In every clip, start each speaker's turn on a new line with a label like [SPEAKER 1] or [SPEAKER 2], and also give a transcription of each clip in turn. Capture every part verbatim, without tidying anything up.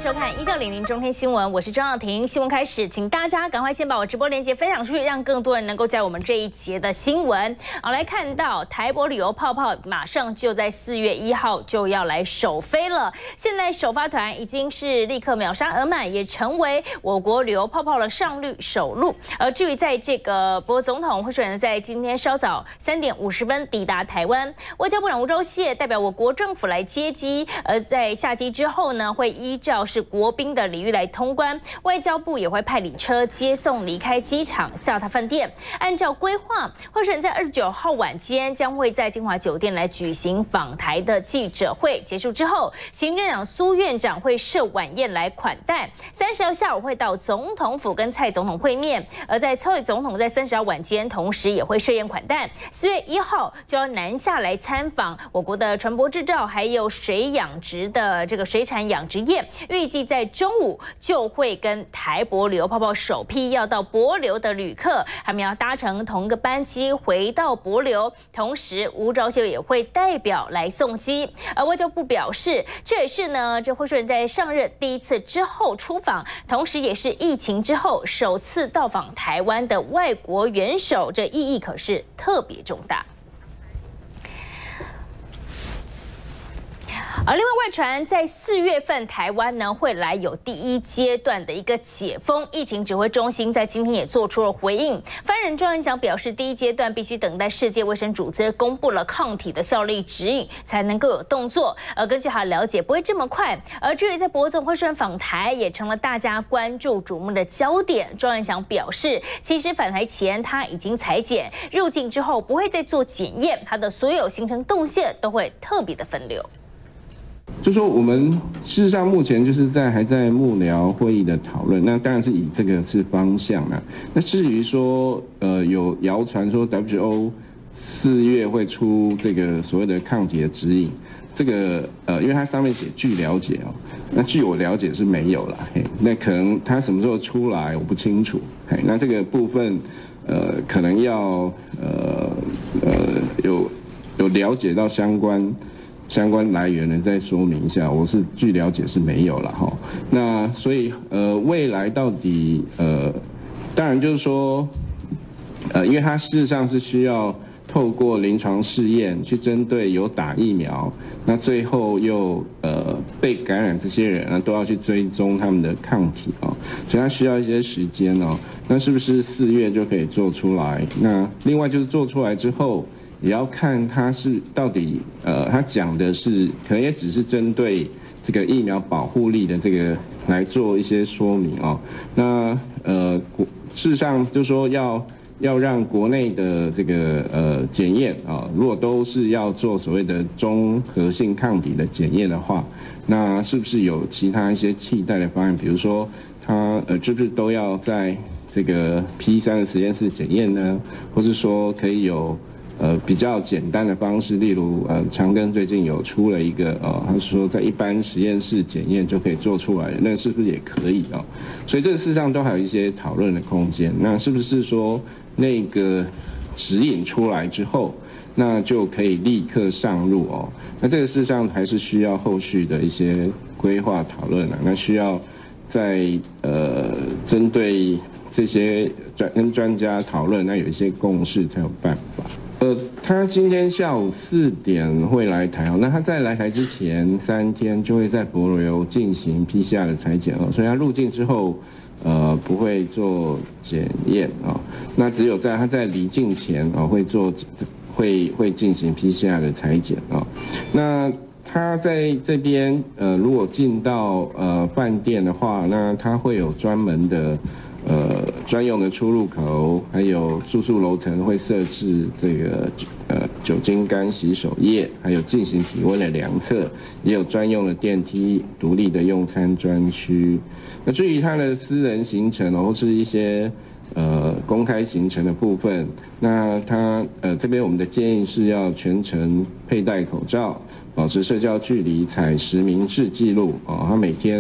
[SPEAKER 1] 收看一六零零中天新闻，我是张耀婷。新闻开始，请大家赶快先把我直播链接分享出去，让更多人能够加入我们这一节的新闻。好，来看到台博旅游泡泡马上就在四月一号就要来首飞了。现在首发团已经是立刻秒杀额满，也成为我国旅游泡泡的上率首路。而至于在这个博总统候选人在今天稍早三点五十分抵达台湾，外交部长吴钊燮代表我国政府来接机，而在下机之后呢，会依照是国宾的礼遇来通关，外交部也会派礼车接送离开机场下榻饭店。按照规划，候选人在二十九号晚间将会在金华酒店来举行访台的记者会，结束之后，行政长苏院长会设晚宴来款待。三十号下午会到总统府跟蔡总统会面，而在蔡总统在三十号晚间同时也会设宴款待。四月一号就要南下来参访我国的船舶制造还有水养殖的这个水产养殖业，预计在中午就会跟台博旅游泡泡首批要到帛琉的旅客，他们要搭乘同一个班机回到帛琉，同时吴钊燮也会代表来送机。而外交部表示，这也是呢这候选人在上任第一次之后出访，同时也是疫情之后首次到访台湾的外国元首，这意义可是特别重大。而另外外传，在四月份台湾呢会来有第一阶段的一个解封，疫情指挥中心在今天也做出了回应。发言人庄人祥表示，第一阶段必须等待世界卫生组织公布了抗体的效力指引，才能够有动作。而根据他的了解，不会这么快。而至于在博总候选人访台，也成了大家关注瞩目的焦点。庄人祥表示，其实返台前他已经采检，入境之后不会再做检验，他的所有行程动线都会特别的分流。
[SPEAKER 2] 就说我们事实上目前就是在还在幕僚会议的讨论，那当然是以这个是方向啦。那至于说呃有谣传说 W H O 四月会出这个所谓的抗体的指引，这个呃因为它上面写据了解哦，那据我了解是没有啦，嘿，那可能它什么时候出来我不清楚，嘿，那这个部分呃可能要呃呃有有了解到相关。相关来源呢，再说明一下。我是据了解是没有了哈。那所以呃，未来到底呃，当然就是说，呃，因为它事实上是需要透过临床试验去针对有打疫苗，那最后又呃被感染这些人呢，都要去追踪他们的抗体哦，所以它需要一些时间哦。那是不是四月就可以做出来？那另外就是做出来之后。也要看他是到底呃，他讲的是可能也只是针对这个疫苗保护力的这个来做一些说明哦。那呃，事实上就是说要要让国内的这个呃检验啊，如果都是要做所谓的综合性抗体的检验的话，那是不是有其他一些替代的方案？比如说他呃，是不是都要在这个 P 三的实验室检验呢？或是说可以有？呃，比较简单的方式，例如呃，长庚最近有出了一个呃，他说在一般实验室检验就可以做出来，那是不是也可以哦？所以这个事实上都还有一些讨论的空间。那是不是说那个指引出来之后，那就可以立刻上路哦？那这个事实上还是需要后续的一些规划讨论啊。那需要在呃针对这些专跟专家讨论，那有一些共识才有办法。呃，他今天下午四点会来台哦，那他在来台之前三天就会在帛琉进行 P C R 的采检哦，所以他入境之后，呃，不会做检验啊，那只有在他在离境前啊会做会会进行 P C R 的采检啊，那他在这边呃，如果进到呃饭店的话，那他会有专门的。呃，专用的出入口，还有住宿楼层会设置这个呃酒精干洗手液，还有进行体温的量测，也有专用的电梯、独立的用餐专区。那至于他的私人行程或是一些呃公开行程的部分，那他呃这边我们的建议是要全程佩戴口罩，保持社交距离，采实名制记录哦，他每天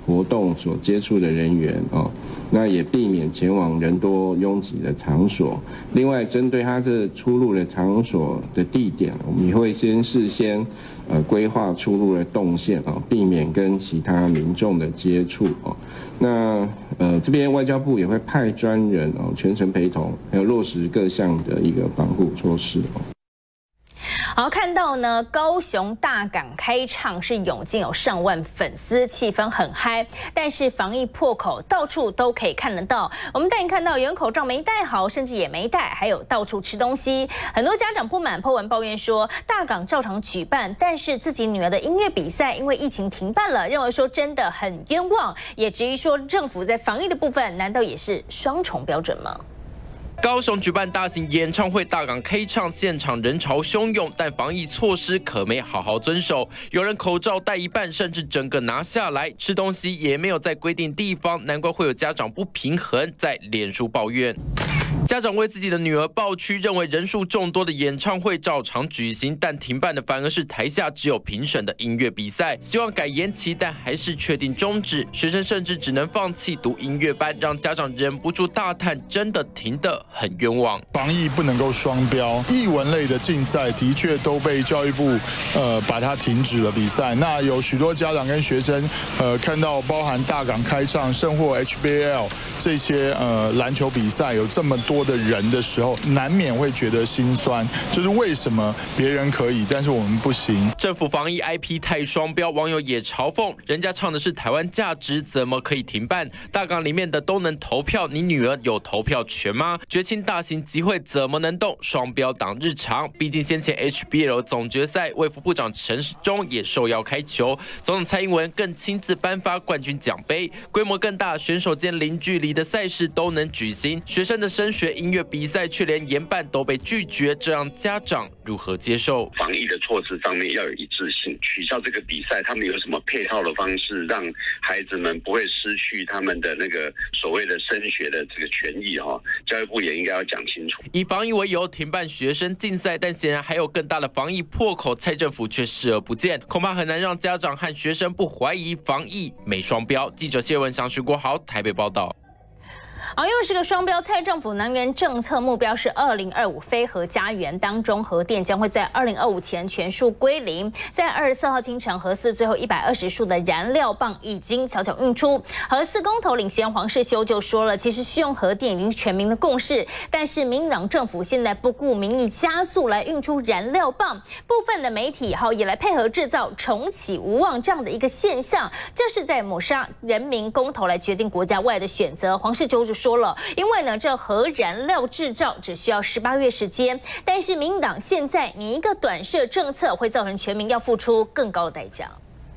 [SPEAKER 2] 活动所接触的人员哦，那也避免前往人多拥挤的场所。另外，针对他这出入的场所的地点，我们也会先事先呃规划出入的动线哦，避免跟其他民众的接触哦。那呃这边外交部也会派专人哦全程陪同，还有落实各项的一个防护措施哦。
[SPEAKER 1] 好，看到呢，高雄大港开唱是涌进有上万粉丝，气氛很嗨。但是防疫破口，到处都可以看得到。我们带你看到有人口罩没戴好，甚至也没戴，还有到处吃东西。很多家长不满，po文抱怨说，大港照常举办，但是自己女儿的音乐比赛因为疫情停办了，认为说真的很冤枉，也质疑说政府在防疫的部分，难道也是双重标准吗？
[SPEAKER 3] 高雄举办大型演唱会，大港开唱，现场人潮汹涌，但防疫措施可没好好遵守。有人口罩戴一半，甚至整个拿下来，吃东西也没有在规定地方，难怪会有家长不平衡，在脸书抱怨。家长为自己的女儿抱屈，认为人数众多的演唱会照常举行，但停办的反而是台下只有评审的音乐比赛，希望改延期，但还是确定终止。学生甚至只能放弃读音乐班，让家长忍不住大叹：真的停得很冤枉。
[SPEAKER 4] 防疫不能够双标，艺文类的竞赛的确都被教育部呃把它停止了比赛。那有许多家长跟学生呃看到包含大港开唱、甚或 H B L 这些呃篮球比赛有这么多多的人的时候，难免会觉得心酸，就是为什么别人可以，但是我们不行？
[SPEAKER 3] 政府防疫 I P 太双标，网友也嘲讽，人家唱的是台湾价值，怎么可以停办？大港里面的都能投票，你女儿有投票权吗？绝庆大型集会怎么能动？双标党日常。毕竟先前 H B L 总决赛，卫福部长陈时中也受邀开球，总统蔡英文更亲自颁发冠军奖杯，规模更大，选手间零距离的赛事都能举行，学生的升学音乐比赛却连研办都被拒绝，这让家长如何接受？
[SPEAKER 5] 防疫的措施上面要有一致性，取消这个比赛，他们有什么配套的方式，让孩子们不会失去他们的那个所谓的升学的这个权益哈？教育部也应该要讲清楚。
[SPEAKER 3] 以防疫为由停办学生竞赛，但显然还有更大的防疫破口，蔡政府却视而不见，恐怕很难让家长和学生不怀疑防疫没双标。记者谢文祥、徐国豪台北报道。
[SPEAKER 1] 好，又是个双标。蔡政府能源政策目标是二零二五非核家园当中，核电将会在二零二五前全数归零。在二十四号清晨，核四最后一百二十束的燃料棒已经悄悄运出。核四公投领衔黄世修就说了，其实需用核电已经是全民的共识，但是民进党政府现在不顾民意，加速来运出燃料棒。部分的媒体好也来配合制造重启无望这样的一个现象，这是在抹杀人民公投来决定国家未来的选择。黄世修就说了，因为呢，这核燃料制造只需要十八月时间，但是民进党现在你一个短视政策会造成全民要付出更高的代价。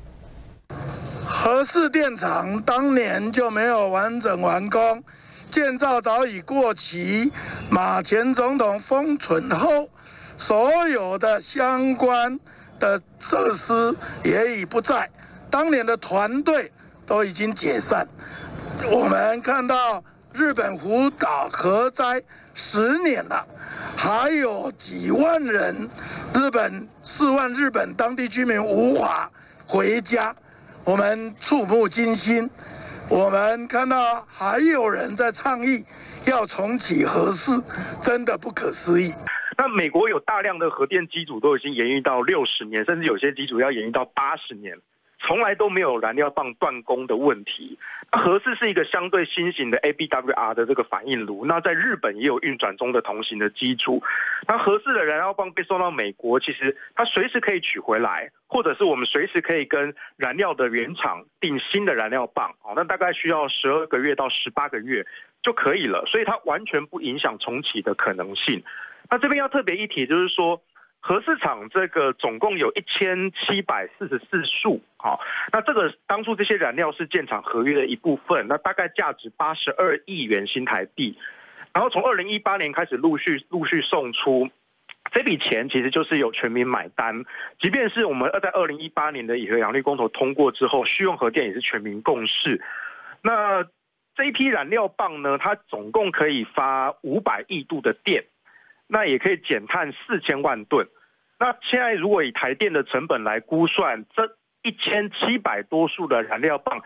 [SPEAKER 6] 核四电厂当年就没有完整完工，建造早已过期，马前总统封存后，所有的相关的设施也已不在，当年的团队都已经解散。我们看到日本福岛核灾十年了，还有几万人，日本四万日本当地居民无法回家，我们触目惊心。我们看到还有人在倡议要重启核四，真的不可思议。
[SPEAKER 7] 那美国有大量的核电机组都已经延役到六十年，甚至有些机组要延役到八十年。从来都没有燃料棒断供的问题。核四是一个相对新型的 A B W R 的这个反应炉，那在日本也有运转中的同型的机组。那核四的燃料棒被送到美国，其实它随时可以取回来，或者是我们随时可以跟燃料的原厂订新的燃料棒，那大概需要十二个月到十八个月就可以了，所以它完全不影响重启的可能性。那这边要特别一提，就是说核四厂这个总共有一千七百四十四束，好，那这个当初这些燃料是建厂合约的一部分，那大概价值八十二亿元新台币，然后从二零一八年开始陆续陆续送出，这笔钱其实就是有全民买单，即便是我们在二零一八年的以核养绿公投通过之后，续用核电也是全民共识。那这一批燃料棒呢，它总共可以发五百亿度的电。那也可以减碳四千万吨。那现在如果以台电的成本来估算，这一千七百多束的燃料棒，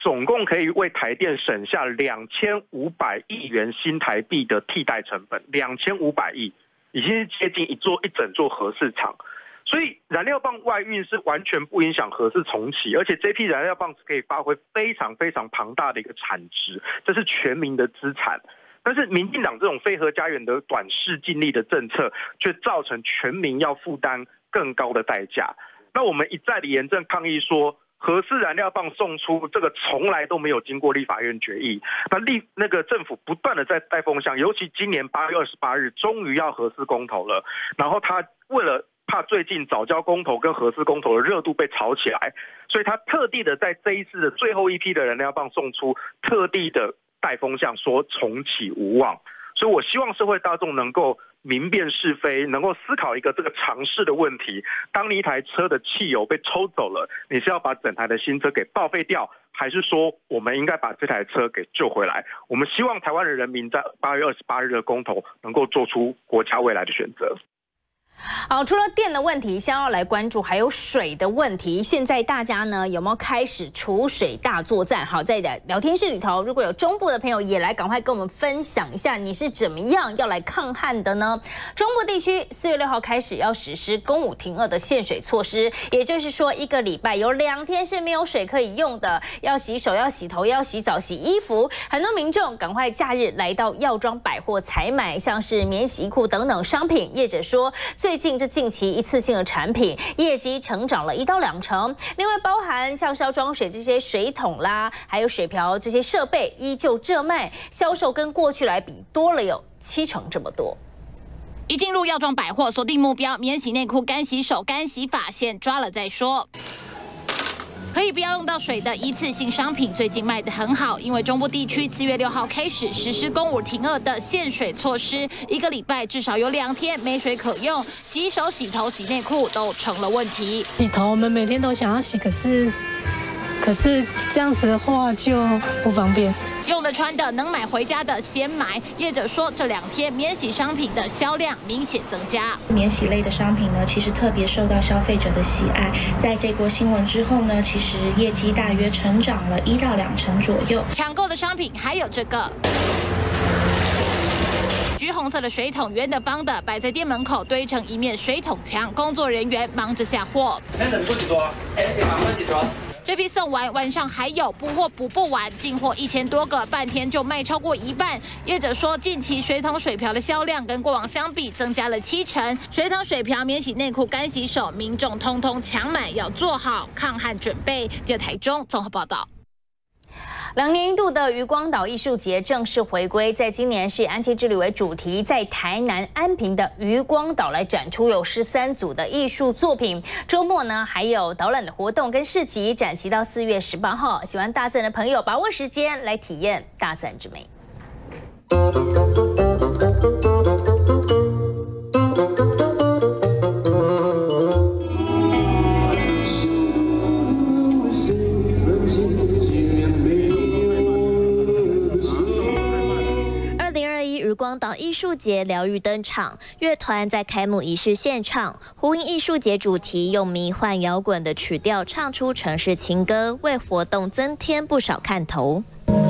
[SPEAKER 7] 总共可以为台电省下两千五百亿元新台币的替代成本，两千五百亿已经是接近一座一整座核市场。所以燃料棒外运是完全不影响核四重启，而且这批燃料棒是可以发挥非常非常庞大的一个产值，这是全民的资产。但是民进党这种非核家园的短视近利的政策，却造成全民要负担更高的代价。那我们一再的严正抗议说，核四燃料棒送出这个从来都没有经过立法院决议，那立那个政府不断的在带风向，尤其今年八月二十八日终于要核四公投了，然后他为了怕最近早教公投跟核四公投的热度被炒起来，所以他特地的在这一次的最后一批的燃料棒送出，特地的带风向说重启无望。所以我希望社会大众能够明辨是非，能够思考一个这个常识的问题：当你一台车的汽油被抽走了，你是要把整台的新车给报废掉，还是说我们应该把这台车给救回来？我们希望台湾的人民在八月二十八日的公投能够做出国家未来的选择。
[SPEAKER 1] 好，除了电的问题，先要来关注还有水的问题。现在大家呢有没有开始储水大作战？好，在聊天室里头，如果有中部的朋友也来赶快跟我们分享一下，你是怎么样要来抗旱的呢？中部地区四月六号开始要实施公五停二的限水措施，也就是说一个礼拜有两天是没有水可以用的，要洗手、要洗头、要洗澡、洗衣服。很多民众赶快假日来到药妆百货采买，像是免洗衣裤等等商品。业者说，最近这近期一次性的产品业绩成长了一到两成，另外包含像是要装水这些水桶啦，还有水瓢这些设备，依旧热卖，销售跟过去来比多了有七成这么多。
[SPEAKER 8] 一进入药妆百货，锁定目标，免洗内裤、干洗手、干洗发，先抓了再说。可以不要用到水的一次性商品最近卖得很好，因为中部地区四月六号开始实施公五停二的限水措施，一个礼拜至少有两天没水可用，洗手、洗头、洗内裤都成了问题。
[SPEAKER 9] 洗头我们每天都想要洗，可是可是这样子的话就不方便。
[SPEAKER 8] 用得穿的、能买回家的先买。业者说，这两天免洗商品的销量明显增加。
[SPEAKER 10] 免洗类的商品呢，其实特别受到消费者的喜爱。在这波新闻之后呢，其实业绩大约成长了一到两成左右。
[SPEAKER 8] 抢购的商品还有这个。橘红色的水桶，圆的、方的，摆在店门口堆成一面水桶墙，工作人员忙着下货。这批送完，晚上还有，补货补不完，进货一千多个，半天就卖超过一半。业者说，近期水桶、水瓢的销量跟过往相比增加了七成，水桶、水瓢、免洗内裤、干洗手，民众通通抢买，要做好抗旱准备。记者台中综合报道。
[SPEAKER 1] 两年一度的渔光岛艺术节正式回归，在今年是以安七之旅为主题，在台南安平的渔光岛来展出有十三组的艺术作品。周末呢还有导览的活动跟市集，展期到四月十八号。喜欢大自然的朋友，把握时间来体验大自然之美。
[SPEAKER 11] 渔光岛艺术节疗愈登场，乐团在开幕仪式现场，呼应艺术节主题，用迷幻摇滚的曲调唱出城市情歌，为活动增添不少看头。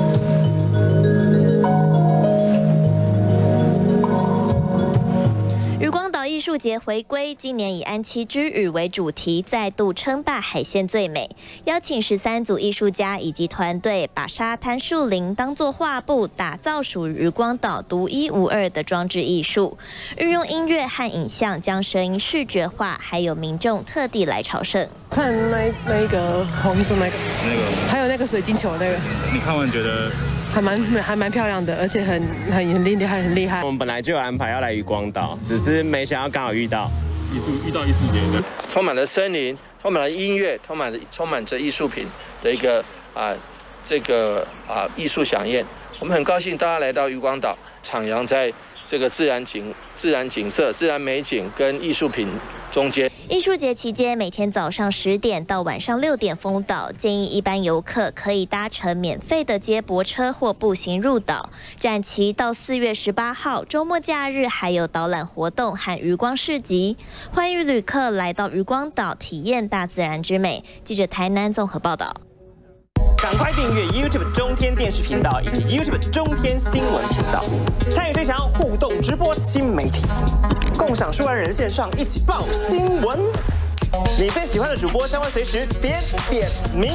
[SPEAKER 11] 渔光岛艺术节回归，今年以安七之屿为主题，再度称霸海鲜最美，邀请十三组艺术家以及团队，把沙滩树林当作画布，打造属于渔光岛独一无二的装置艺术。运用音乐和影像，将声音视觉化，还有民众特地来朝圣。
[SPEAKER 9] 看那那一个红色那个，那个，还有那个水晶球那个，
[SPEAKER 12] 你看完觉得？
[SPEAKER 9] 还蛮还蛮漂亮的，而且很很很厉害，很厉害。
[SPEAKER 13] 我们本来就有安排要来渔光岛，只是没想到刚好遇到
[SPEAKER 12] 艺术遇到艺术节的，
[SPEAKER 14] 充满了森林，充满了音乐，充满了充满着艺术品的一个啊、呃、这个啊、呃、艺术飨宴。我们很高兴大家来到渔光岛，徜徉在这个自然景、自然景色、自然美景跟艺术品中间。
[SPEAKER 11] 艺术节期间，每天早上十点到晚上六点封岛，建议一般游客可以搭乘免费的接驳车或步行入岛。展期到四月十八号，周末假日还有导览活动和渔光市集，欢迎旅客来到渔光岛体验大自然之美。记者台南综合报道。
[SPEAKER 12] 刚
[SPEAKER 15] 赶快订阅 YouTube 中天电视频道以及 YouTube 中天新闻频道，参与这场互动直播新媒体，共享数万人线上一起报新闻。你最喜欢的主播相关随时点点名。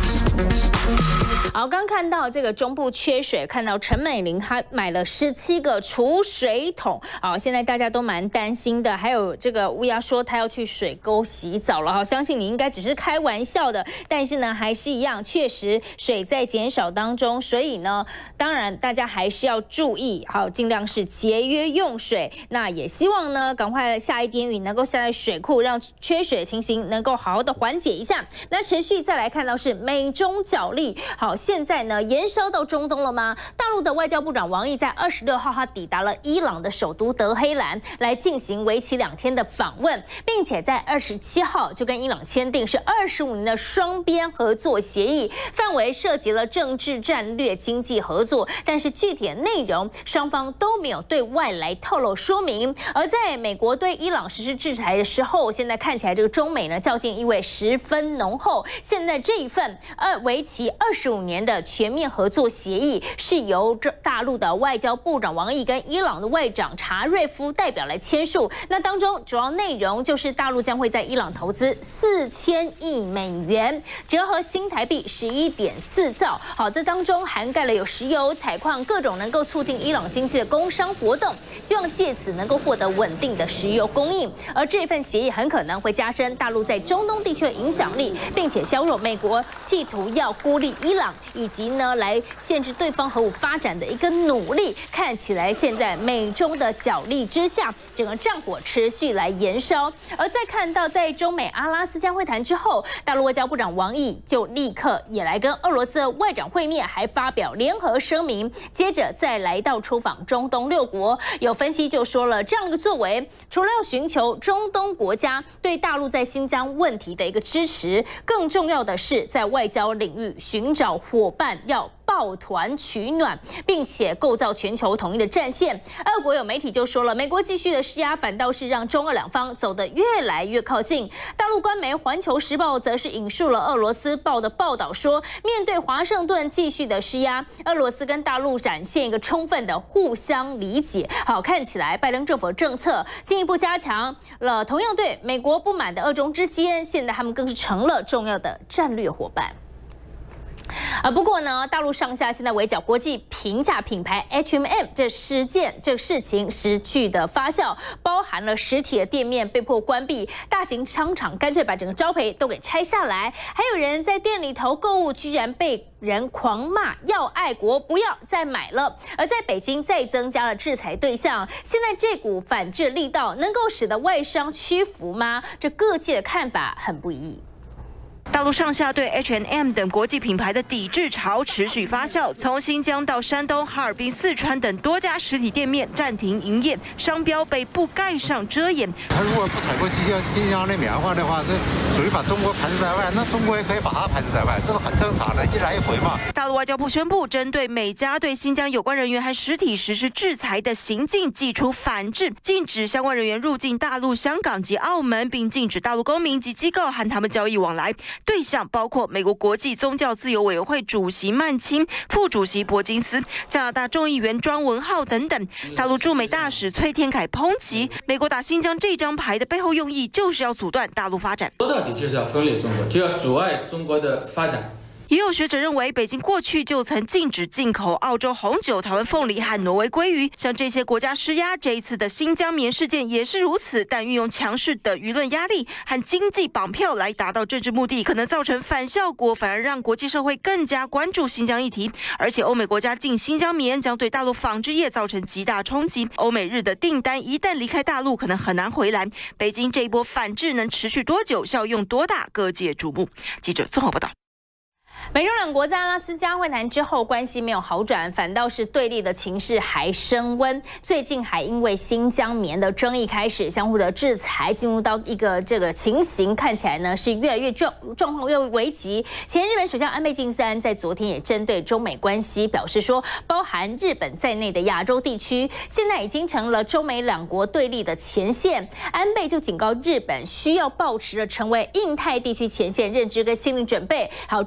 [SPEAKER 1] 好，刚看到这个中部缺水，看到陈美玲她买了十七个储水桶。好，现在大家都蛮担心的。还有这个乌鸦说她要去水沟洗澡了哈，相信你应该只是开玩笑的，但是呢还是一样，确实水在减少当中，所以呢，当然大家还是要注意，好，尽量是节约用水。那也希望呢，赶快下一点雨能够下在水库，让缺水的情形能够好好的缓解一下。那持续再来看到是美中角力，好。现在呢，延烧到中东了吗？大陆的外交部长王毅在二十六号，他抵达了伊朗的首都德黑兰，来进行为期两天的访问，并且在二十七号就跟伊朗签订是二十五年的双边合作协议，范围涉及了政治、战略、经济合作，但是具体的内容双方都没有对外来透露说明。而在美国对伊朗实施制裁的时候，现在看起来这个中美呢较劲意味十分浓厚。现在这一份二为期二十五年的全面合作协议是由大陆的外交部长王毅跟伊朗的外长查瑞夫代表来签署。那当中主要内容就是大陆将会在伊朗投资四千亿美元，折合新台币十一点四兆。好，这当中涵盖了有石油、采矿各种能够促进伊朗经济的工商活动，希望借此能够获得稳定的石油供应。而这份协议很可能会加深大陆在中东地区的影响力，并且削弱美国企图要孤立伊朗以及呢来限制对方核武发展的一个努力。看起来现在美中的角力之下，整个战火持续来延烧。而在看到在中美阿拉斯加会谈之后，大陆外交部长王毅就立刻也来跟俄罗斯的外长会面，还发表联合声明，接着再来到出访中东六国。有分析就说了，这样的作为除了要寻求中东国家对大陆在新疆问题的一个支持，更重要的是在外交领域寻找伙伴，要抱团取暖，并且构造全球统一的战线。俄国有媒体就说了，美国继续的施压，反倒是让中俄两方走得越来越靠近。大陆官媒《环球时报》则是引述了俄罗斯报的报道说，面对华盛顿继续的施压，俄罗斯跟大陆展现一个充分的互相理解。好，看起来拜登政府的政策进一步加强了同样对美国不满的俄中之间，现在他们更是成了重要的战略伙伴。啊，不过呢，大陆上下现在围剿国际平价品牌 H and M 这事件这事情持续的发酵，包含了实体的店面被迫关闭，大型商场干脆把整个招牌都给拆下来，还有人在店里头购物居然被人狂骂要爱国，不要再买了。而在北京再增加了制裁对象，现在这股反制力道能够使得外商屈服吗？这各界的看法很不一。
[SPEAKER 16] 大陆上下对 H and M 等国际品牌的抵制潮持续发酵，从新疆到山东、哈尔滨、四川等多家实体店面暂停营业，商标被布盖上遮掩。
[SPEAKER 17] 他如果不采购新疆新疆的棉花的话，这属于把中国排除在外，那中国也可以把它排除在外，这是很正常的，一来一回嘛。
[SPEAKER 16] 大陆外交部宣布，针对每家对新疆有关人员和实体实施制裁的行径，祭出反制，禁止相关人员入境大陆、香港及澳门，并禁止大陆公民及机构和他们交易往来。对象包括美国国际宗教自由委员会主席曼钦、副主席伯金斯、加拿大众议员庄文浩等等。大陆驻美大使崔天凯抨击，美国打新疆这张牌的背后用意就是要阻断大陆发展，
[SPEAKER 18] 说到底就是要分裂中国，就要阻碍中国的发展。
[SPEAKER 16] 也有学者认为，北京过去就曾禁止进口澳洲红酒、台湾凤梨和挪威鲑鱼，向这些国家施压。这一次的新疆棉事件也是如此，但运用强势的舆论压力和经济绑票来达到政治目的，可能造成反效果，反而让国际社会更加关注新疆议题。而且，欧美国家禁新疆棉将对大陆纺织业造成极大冲击。欧美日的订单一旦离开大陆，可能很难回来。北京这一波反制能持续多久，效用多大，各界瞩目。记者综合报道。
[SPEAKER 1] 美中两国在阿拉斯加会谈之后，关系没有好转，反倒是对立的情势还升温。最近还因为新疆棉的争议开始相互的制裁，进入到一个这个情形，看起来呢是越来越状状况越危急。前日本首相安倍晋三在昨天也针对中美关系表示说，包含日本在内的亚洲地区，现在已经成了中美两国对立的前线。安倍就警告日本，需要抱持着成为印太地区前线认知跟心理准备。好，这也代表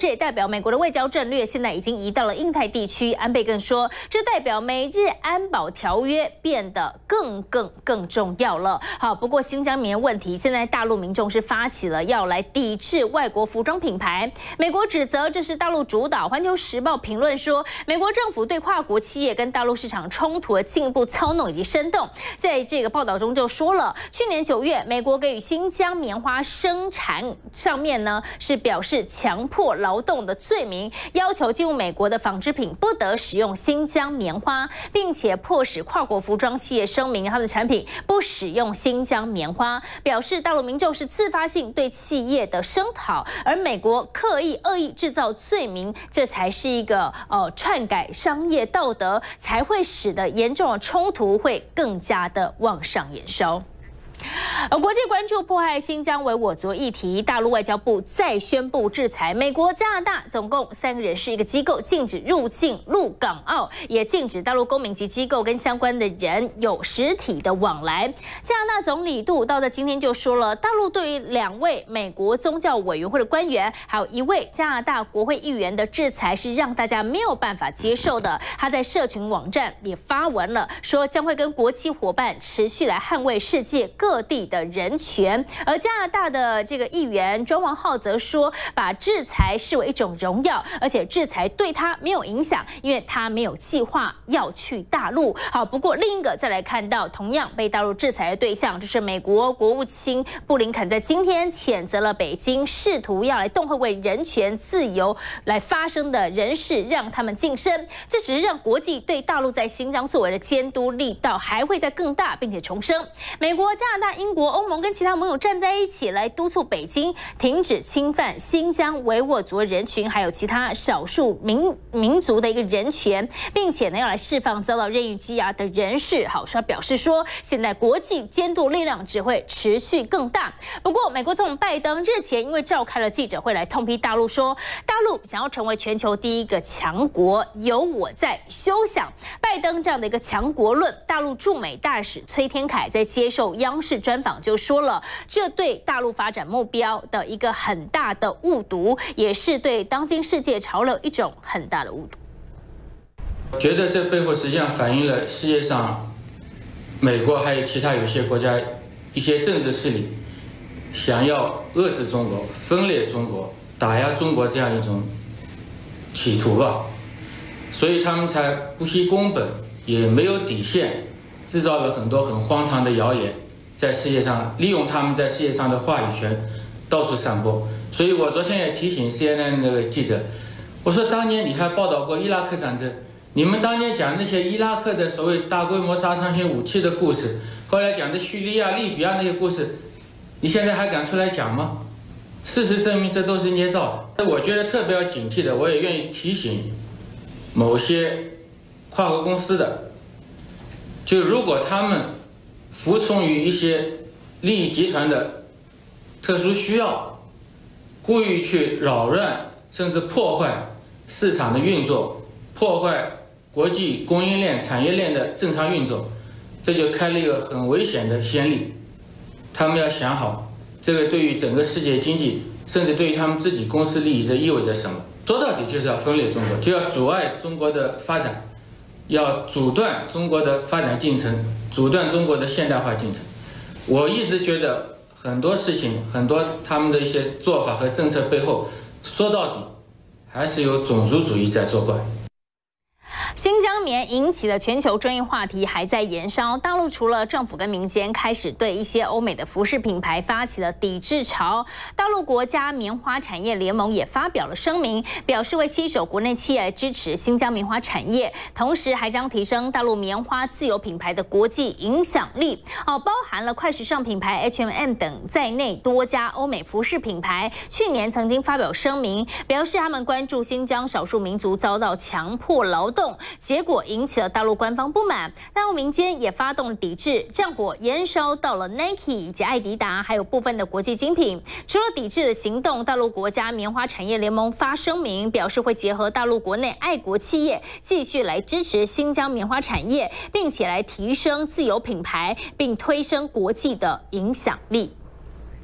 [SPEAKER 1] 表美国的外交战略现在已经移到了印太地区。安倍更说，这代表美日安保条约变得更更更重要了。好，不过新疆棉问题，现在大陆民众是发起了要来抵制外国服装品牌，美国指责这是大陆主导。环球时报评论说，美国政府对跨国企业跟大陆市场冲突的进一步操弄以及煽动，在这个报道中就说了，去年九月，美国给予新疆棉花生产上面呢是表示强迫劳动的罪名，要求进入美国的纺织品不得使用新疆棉花，并且迫使跨国服装企业声明他们的产品不使用新疆棉花，表示大陆民众是自发性对企业的声讨，而美国刻意恶意制造罪名，这才是一个呃篡改商业道德，才会使得严重的冲突会更加的往上延烧。而国际关注迫害新疆维吾族议题，大陆外交部再宣布制裁美国、加拿大总共三个人士一个机构，禁止入境陆港澳，也禁止大陆公民及机构跟相关的人有实体的往来。加拿大总理杜鲁道在今天就说了，大陆对于两位美国宗教委员会的官员，还有一位加拿大国会议员的制裁是让大家没有办法接受的。他在社群网站也发文了，说将会跟国际伙伴持续来捍卫世界各地的人权。而加拿大的这个议员庄文浩则说，把制裁视为一种荣耀，而且制裁对他没有影响，因为他没有计划要去大陆。好，不过另一个再来看到，同样被大陆制裁的对象，就是美国国务卿布林肯在今天谴责了北京试图要来恫吓为人权自由来发声的人士，让他们晋升。这只是让国际对大陆在新疆作为的监督力道还会再更大，并且重申美国、加拿大、英国、欧盟跟其他盟友站在一起，来督促北京停止侵犯新疆维吾尔族人群，还有其他少数民民族的一个人权，并且呢要来释放遭到任意羁押的人士。好，他表示说，现在国际监督力量只会持续更大。不过，美国总统拜登日前因为召开了记者会来痛批大陆说，大陆想要成为全球第一个强国，有我在，休想。拜登这样的一个强国论，大陆驻美大使崔天凯在接受央视专访就说了，这对大陆发展目标的一个很大的误读，也是对当今世界潮流一种很大的误读。
[SPEAKER 18] 我觉得这背后实际上反映了世界上美国还有其他有些国家一些政治势力想要遏制中国、分裂中国、打压中国这样一种企图吧，所以他们才不惜工本，也没有底线，制造了很多很荒唐的谣言，在世界上利用他们在世界上的话语权到处散播。所以我昨天也提醒 C N N 那个记者，我说当年你还报道过伊拉克战争，你们当年讲那些伊拉克的所谓大规模杀伤性武器的故事，后来讲的叙利亚、利比亚那些故事，你现在还敢出来讲吗？事实证明这都是捏造的。我觉得特别要警惕的，我也愿意提醒某些跨国公司的，就如果他们服从于一些利益集团的特殊需要，故意去扰乱甚至破坏市场的运作，破坏国际供应链、产业链的正常运作，这就开了一个很危险的先例。他们要想好，这个对于整个世界经济，甚至对于他们自己公司利益，这意味着什么？说到底就是要分裂中国，就要阻碍中国的发展，要阻断中国的发展进程，阻断中国的现代化进程。我一直觉得很多事情，很多他们的一些做法和政策背后，说到底还是有种族主义在作怪。
[SPEAKER 1] 新疆棉引起的全球争议话题还在延烧，大陆除了政府跟民间开始对一些欧美的服饰品牌发起了抵制潮，大陆国家棉花产业联盟也发表了声明，表示会携手国内企业来支持新疆棉花产业，同时还将提升大陆棉花自有品牌的国际影响力。哦，包含了快时尚品牌 H and M 等在内多家欧美服饰品牌，去年曾经发表声明，表示他们关注新疆少数民族遭到强迫劳动。结果引起了大陆官方不满，大陆民间也发动了抵制，战火延烧到了 Nike 以及艾迪达，还有部分的国际精品。除了抵制的行动，大陆国家棉花产业联盟发声明，表示会结合大陆国内爱国企业，继续来支持新疆棉花产业，并且来提升自有品牌，并推升国际的影响力。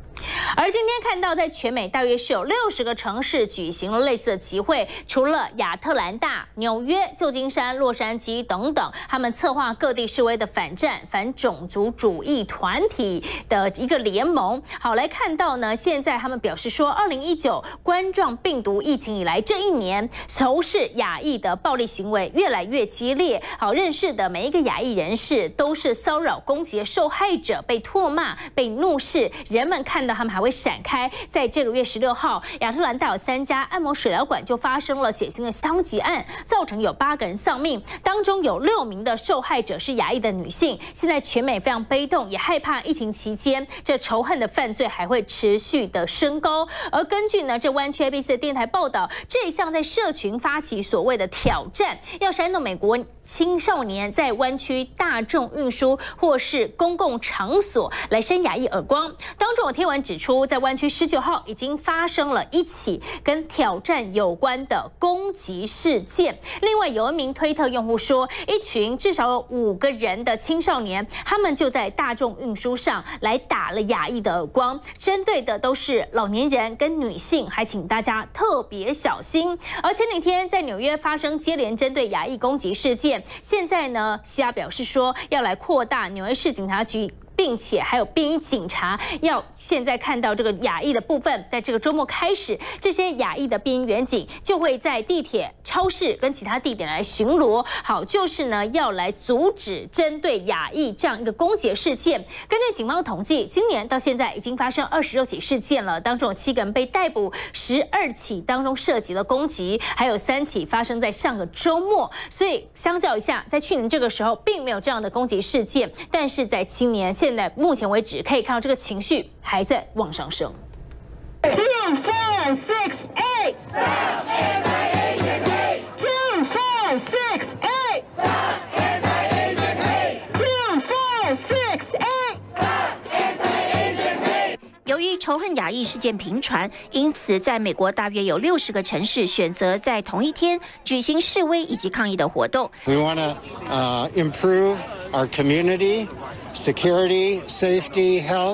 [SPEAKER 1] 而今天看到，在全美大约是有六十个城市举行了类似的集会，除了亚特兰大、纽约、旧金山、洛杉矶等等，他们策划各地示威的反战、反种族主义团体的一个联盟。好，来看到呢，现在他们表示说，二零一九冠状病毒疫情以来这一年，仇视亚裔的暴力行为越来越激烈。好，认识的每一个亚裔人士都是骚扰、攻击的受害者，被唾骂、被怒视，人们看到他们还会闪开。在这个月十六号，亚特兰大有三家按摩水疗馆就发生了血腥的枪击案，造成有八个人丧命，当中有六名的受害者是亚裔的女性。现在全美非常悲痛，也害怕疫情期间这仇恨的犯罪还会持续的升高。而根据呢这湾区 A B C 的电台报道，这一项在社群发起所谓的挑战，要煽动美国青少年在湾区大众运输或是公共场所来扇亚裔耳光。当中有贴文指出，在湾区十九号已经发生了一起跟挑战有关的攻击事件。另外有一名推特用户说，一群至少有五个人的青少年，他们就在大众运输上来打了亚裔的耳光，针对的都是老年人跟女性，还请大家特别小心。而前几天在纽约发生接连针对亚裔攻击事件，现在呢，西亚表示说要来扩大纽约市警察局，并且还有便衣警察要现在看到这个亚裔的部分，在这个周末开始，这些亚裔的便衣员警就会在地铁、超市跟其他地点来巡逻。好，就是呢要来阻止针对亚裔这样一个攻击事件。根据警方的统计，今年到现在已经发生二十六起事件了，当中有七个人被逮捕，十二起当中涉及了攻击，还有三起发生在上个周末。所以相较一下，在去年这个时候并没有这样的攻击事件，但是在今年现在目前为止可以看到这个情绪还在往上升。
[SPEAKER 19] Two, four, six, eight. Stop anti-Asian hate. Two, four, six, eight. Stop anti-Asian hate. Two, four, six, eight. Stop anti-Asian hate.
[SPEAKER 20] 由于仇恨亚裔事件频传，因此在美国大约有六十个城市选择在同一天举行示威以及抗议的活动。
[SPEAKER 17] We want to uh, improve our community, security, safety, health,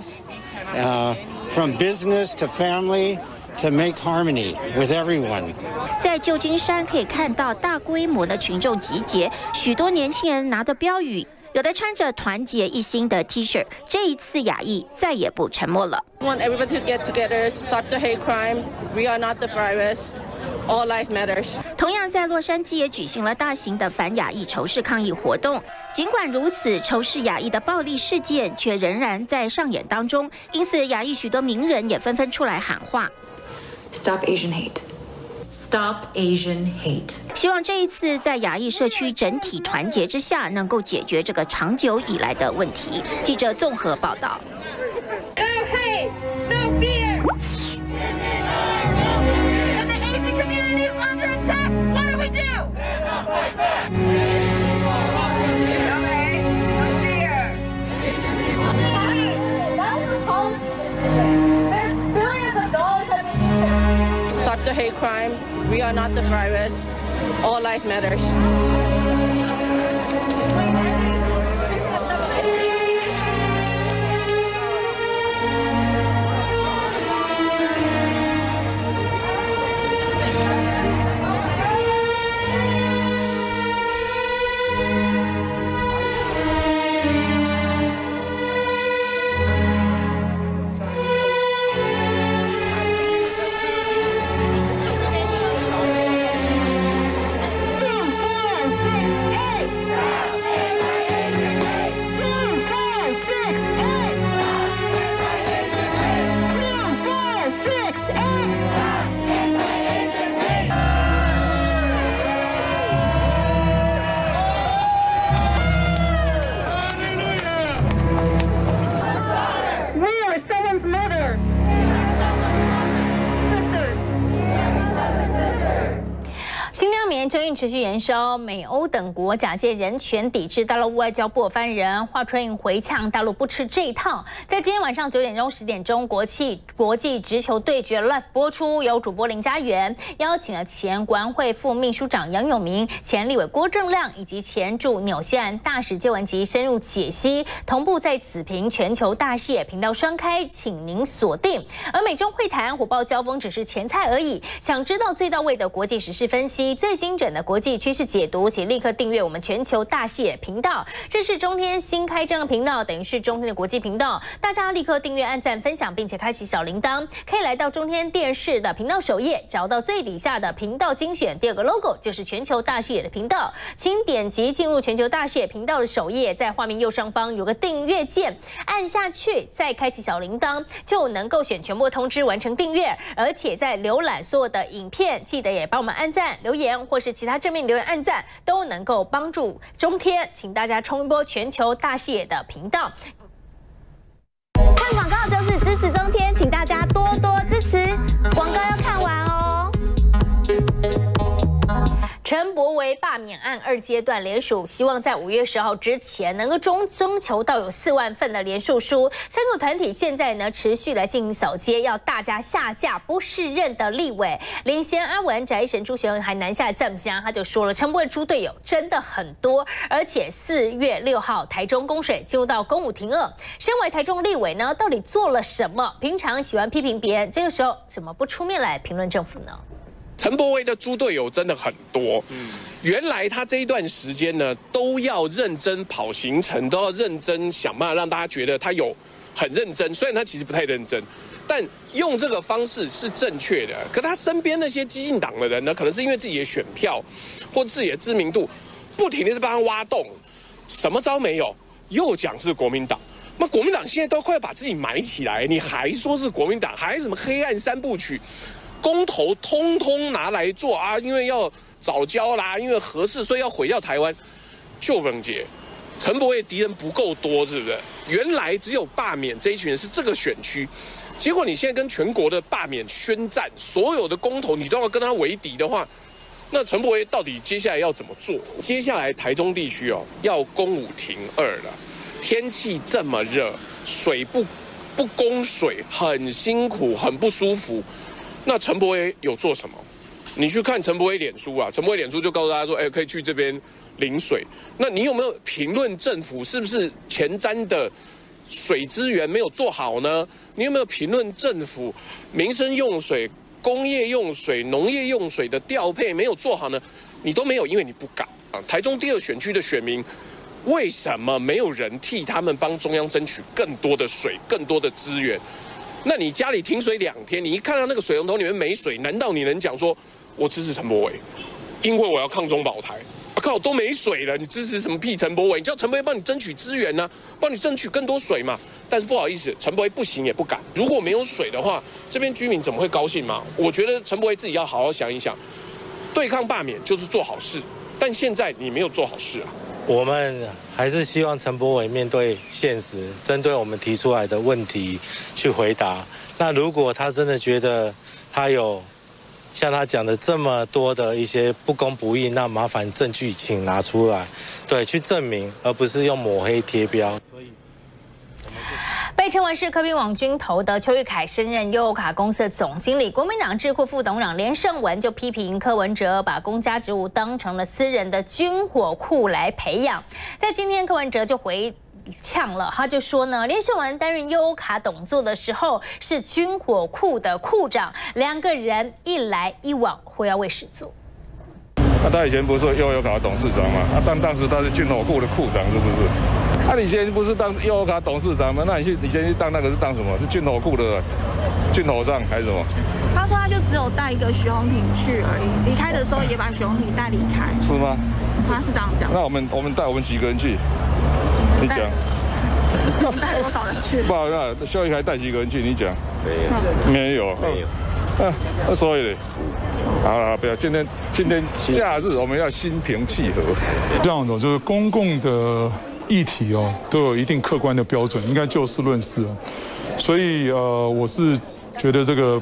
[SPEAKER 17] uh, from business to family, to make harmony with everyone.
[SPEAKER 20] 在旧金山可以看到大规模的群众集结，许多年轻人拿着标语。有的穿着团结一心的 T 恤，这一次亚裔再也不沉默了。
[SPEAKER 21] Want everybody to get together, stop the hate crime. We are not the virus. All life matters.
[SPEAKER 20] 同样在洛杉矶也举行了大型的反亚裔仇视抗议活动。尽管如此，仇视亚裔的暴力事件却仍然在上演当中，因此亚裔许多名人也纷纷出来喊话
[SPEAKER 22] ：Stop Asian hate.Stop Asian hate.
[SPEAKER 20] 希望这一次在亚裔社区整体团结之下，能够解决这个长久以来的问题。记者综合报道。
[SPEAKER 19] No hate, no fear. When the Asian community is under attack, what do we do? Stand up, fight back. No hate, no fear. There's billions of dollars that we
[SPEAKER 21] Stop the hate crime. We are not the virus. All life matters.
[SPEAKER 1] 年争议持续延烧，美欧等国假借人权抵制大陆外交部发言人华春莹回呛大陆不吃这一套。在今天晚上九点钟、十点钟，国际国际直球对决 Live 播出，由主播林家元邀请了前国安会副秘书长杨永明、前立委郭正亮以及前驻纽西兰大使谢文吉深入解析，同步在子频全球大视野频道双开，请您锁定。而美中会谈火爆交锋只是前菜而已，想知道最到位的国际时事分析、最精准的国际趋势解读，请立刻订阅我们全球大视野频道。这是中天新开张的频道，等于是中天的国际频道。大家立刻订阅、按赞、分享，并且开启小铃铛。可以来到中天电视的频道首页，找到最底下的频道精选，第二个 logo 就是全球大视野的频道，请点击进入全球大视野频道的首页，在画面右上方有个订阅键，按下去，再开启小铃铛，就能够选全部通知完成订阅。而且在浏览所有的影片，记得也帮我们按赞、留言，或是其他正面留言按赞，都能够帮助中天，请大家冲一波全球大视野的频道。
[SPEAKER 2] 看广告就是支持中天，请大家多多支持。广告要看完哦。
[SPEAKER 1] 陈柏惟罢免案二阶段联署，希望在五月十号之前能够中征求到有四万份的联署书。三组团体现在呢持续来进行扫街，要大家下架不适任的立委。领衔阿文宅神朱学恒还南下赞香，他就说了，陈柏惟猪队友真的很多，而且四月六号台中供水进入到公务停二，身为台中立委呢，到底做了什么？平常喜欢批评别人，这个时候怎么不出面来评论政府呢？
[SPEAKER 4] 陈柏惟的猪队友真的很多，嗯，原来他这一段时间呢，都要认真跑行程，都要认真想办法让大家觉得他有很认真，虽然他其实不太认真，但用这个方式是正确的。可他身边那些激进党的人呢，可能是因为自己的选票或自己的知名度，不停的是帮他挖洞，什么招没有，又讲是国民党。那国民党现在都快把自己埋起来，你还说是国民党，还什么黑暗三部曲？公投通通拿来做啊，因为要早教啦，因为合适，所以要毁掉台湾。就冷杰，陈柏惟敌人不够多，是不是？原来只有罢免这一群人是这个选区，结果你现在跟全国的罢免宣战，所有的公投你都要跟他为敌的话，那陈柏惟到底接下来要怎么做？接下来台中地区哦要公五停二了，天气这么热，水不不供水，很辛苦，很不舒服。那陈柏惟有做什么？你去看陈柏惟脸书啊，陈柏惟脸书就告诉大家说，哎，可以去这边领水。那你有没有评论政府是不是前瞻的水资源没有做好呢？你有没有评论政府民生用水、工业用水、农业用水的调配没有做好呢？你都没有，因为你不敢啊。台中第二选区的选民，为什么没有人替他们帮中央争取更多的水、更多的资源？那你家里停水两天，你一看到那个水龙头里面没水，难道你能讲说我支持陈柏惟，因为我要抗中保台？啊靠，都没水了，你支持什么屁陈柏惟？你叫陈柏惟帮你争取资源呢、啊，帮你争取更多水嘛？但是不好意思，陈柏惟不行也不敢。如果没有水的话，这边居民怎么会高兴嘛？我觉得陈柏惟自己要好好想一想，对抗罢免就是做好事，但现在你没有做好事啊。
[SPEAKER 23] 我们还是希望陈柏惟面对现实，针对我们提出来的问题去回答。那如果他真的觉得他有像他讲的这么多的一些不公不义，那麻烦证据请拿出来，对，去证明，而不是用抹黑贴标。
[SPEAKER 1] 被称为是科比网军头的邱玉凯升任悠游卡公司的总经理，国民党智库副董事长连胜文就批评柯文哲把公家职务当成了私人的军火库来培养。在今天，柯文哲就回呛了，他就说呢，连胜文担任悠游卡董座的时候是军火库的库长，两个人一来一往，会要为始作。
[SPEAKER 24] 那、啊、他以前不是悠游卡董事长吗？啊，但当时他是军火库的库长，是不是？那、啊、你以前不是当悠游卡董事长吗？那你去以前去当那个是当什么？是军火库的军火商还是什么？
[SPEAKER 25] 他说他就只有带一个徐宏庭去而已，离开的时候也把徐宏庭带离开。
[SPEAKER 24] 是吗？
[SPEAKER 25] 他是这样讲。
[SPEAKER 24] 那我们我们带我们几个人去？你讲。
[SPEAKER 25] 我们带多少人去？
[SPEAKER 24] 不好意思，肖一还带几个人去？你讲。没有。没有。没有。啊，那所以呢？好了，不要，今天今天假日我们要心平气和。
[SPEAKER 26] 这样的就是公共的议题哦，都有一定客观的标准，应该就事论事哦。所以呃，我是觉得这个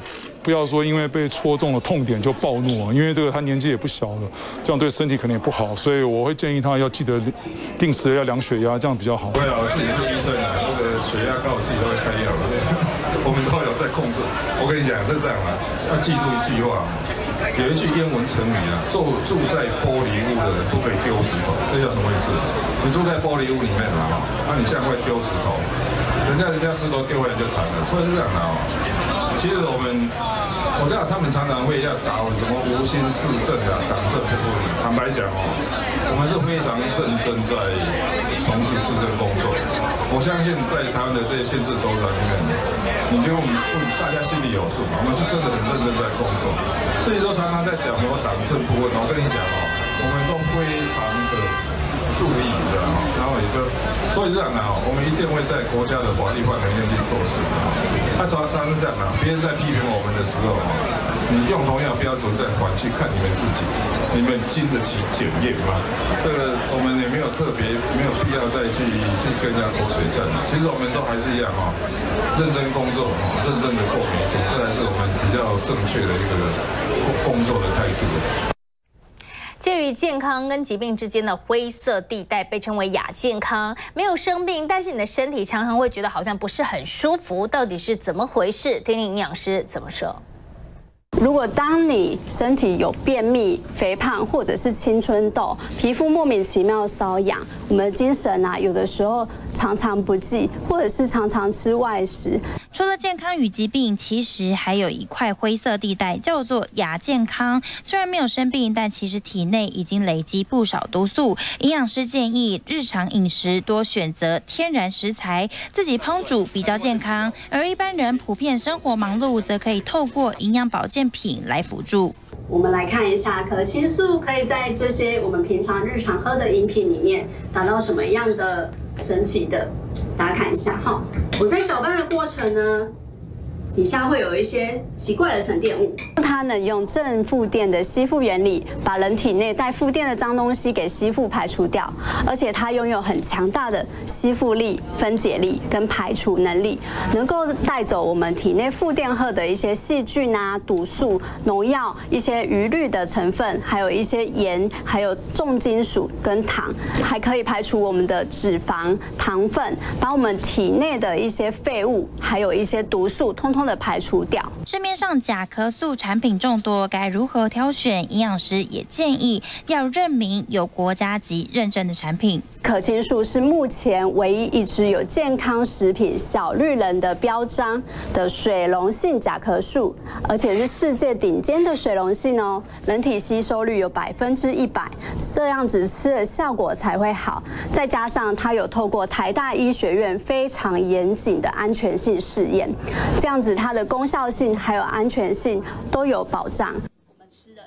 [SPEAKER 26] 不要说因为被戳中了痛点就暴怒，因为这个他年纪也不小了，这样对身体可能也不好，所以我会建议他要记得定时的要量血压，这样比较好。
[SPEAKER 24] 对啊，我自己是医生啊，那个血压高我自己都会开药的，我们都有在控制。我跟你讲是这样啊，要记住一句话，有一句英文成语啊，住住在玻璃屋的人都可以丢石头，这叫什么意思？你住在玻璃屋里面嘛，那你现在会丢石头，人家人家石头丢回来就惨了，所以是这样的哦。其实我们，我知道他们常常会要打什么无心市政啊、党政不分。坦白讲哦，我们是非常认真在从事市政工作。我相信在台湾的这些县市首长里面，你就问大家心里有数嘛，我们是真的很认真在工作。所以说常常在讲什么党政不分，我跟你讲哦，我们都非常的注意的哈，然后也就，所以这样啊，我们一定会在国家的法律范围内去做事。那常常是这样啊，别人在批评我们的时候，你用同样的标准再反去看你们自己，你们经得起检验吗？这个我们也没有特别没有必要再去去跟人家口水战。其实我们都还是一样哈，认真工作，认真的过每一天，这才是我们比较正确的一个工作的态度。
[SPEAKER 1] 介于健康跟疾病之间的灰色地带被称为亚健康，没有生病，但是你的身体常常会觉得好像不是很舒服，到底是怎么回事？听听营养师怎么说。
[SPEAKER 3] 如果当你身体有便秘、肥胖或者是青春痘，皮肤莫名其妙瘙痒，我们的精神啊，有的时候常常不济，或者是常常吃外食。
[SPEAKER 5] 除了健康与疾病，其实还有一块灰色地带，叫做亚健康。虽然没有生病，但其实体内已经累积不少毒素。营养师建议日常饮食多选择天然食材，自己烹煮比较健康。而一般人普遍生活忙碌，则可以透过营养保健品来辅助。
[SPEAKER 3] 我们来看一下，可青素可以在这些我们平常日常喝的饮品里面达到什么样的神奇的？大家看一下哈，我在搅拌的过程呢，底下会有一些奇怪的沉淀物，它能用正负电的吸附原理，把人体内带负电的脏东西给吸附排除掉，而且它拥有很强大的吸附力、分解力跟排除能力，能够带走我们体内负电荷的一些细菌啊、毒素、农药、一些余氯的成分，还有一些盐，还有重金属跟糖，还可以排除我们的脂肪、糖分，把我们体内的一些废物，还有一些毒素，通通的排除掉。
[SPEAKER 5] 市面上甲壳素产品众多，该如何挑选？营养师也建议要认明有国家级认证的产品。
[SPEAKER 3] 可青素是目前唯一一支有健康食品小绿人的标章的水溶性甲壳素，而且是世界顶尖的水溶性哦，人体吸收率有百分之一百，这样子吃的效果才会好。再加上它有透过台大医学院非常严谨的安全性试验，这样子它的功效性还有安全性都有保障。我们吃的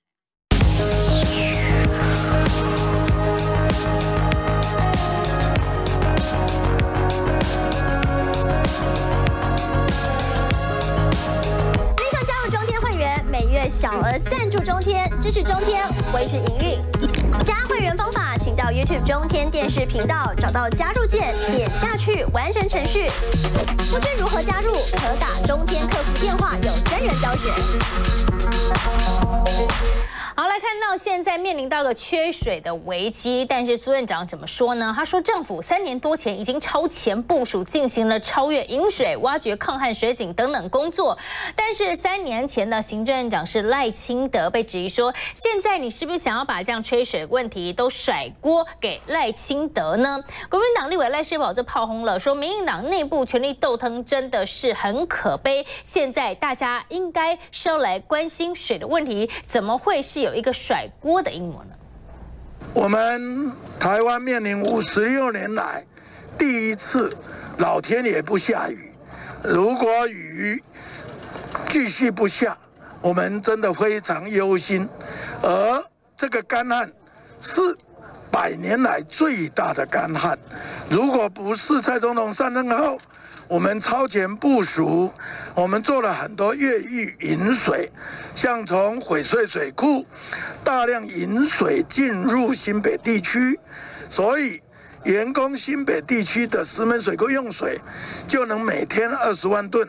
[SPEAKER 2] 每月小额赞助中天，支持中天维持营运。加会员方法，请到 YouTube 中天电视频道找到加入键，点下去完成程序。不知如何加入，可打中天客服电话，有专人教学。
[SPEAKER 1] 好，来看到现在面临到个缺水的危机，但是苏院长怎么说呢？他说，政府三年多前已经超前部署，进行了超越饮水、挖掘抗旱水井等等工作。但是三年前的行政院长是赖清德，被质疑说，现在你是不是想要把这样缺水的问题都甩锅给赖清德呢？国民党立委赖世宝就炮轰了，说民进党内部权力斗争真的是很可悲。现在大家应该是要来关心水的问题，怎么会是有一个甩锅的阴谋呢？
[SPEAKER 6] 我们台湾面临五十六年来第一次老天爷不下雨，如果雨继续不下，我们真的非常忧心。而这个干旱是百年来最大的干旱，如果不是蔡总统上任后，我们超前部署，我们做了很多越域引水，像从翡翠水库大量引水进入新北地区，所以员工新北地区的石门水库用水就能每天二十万吨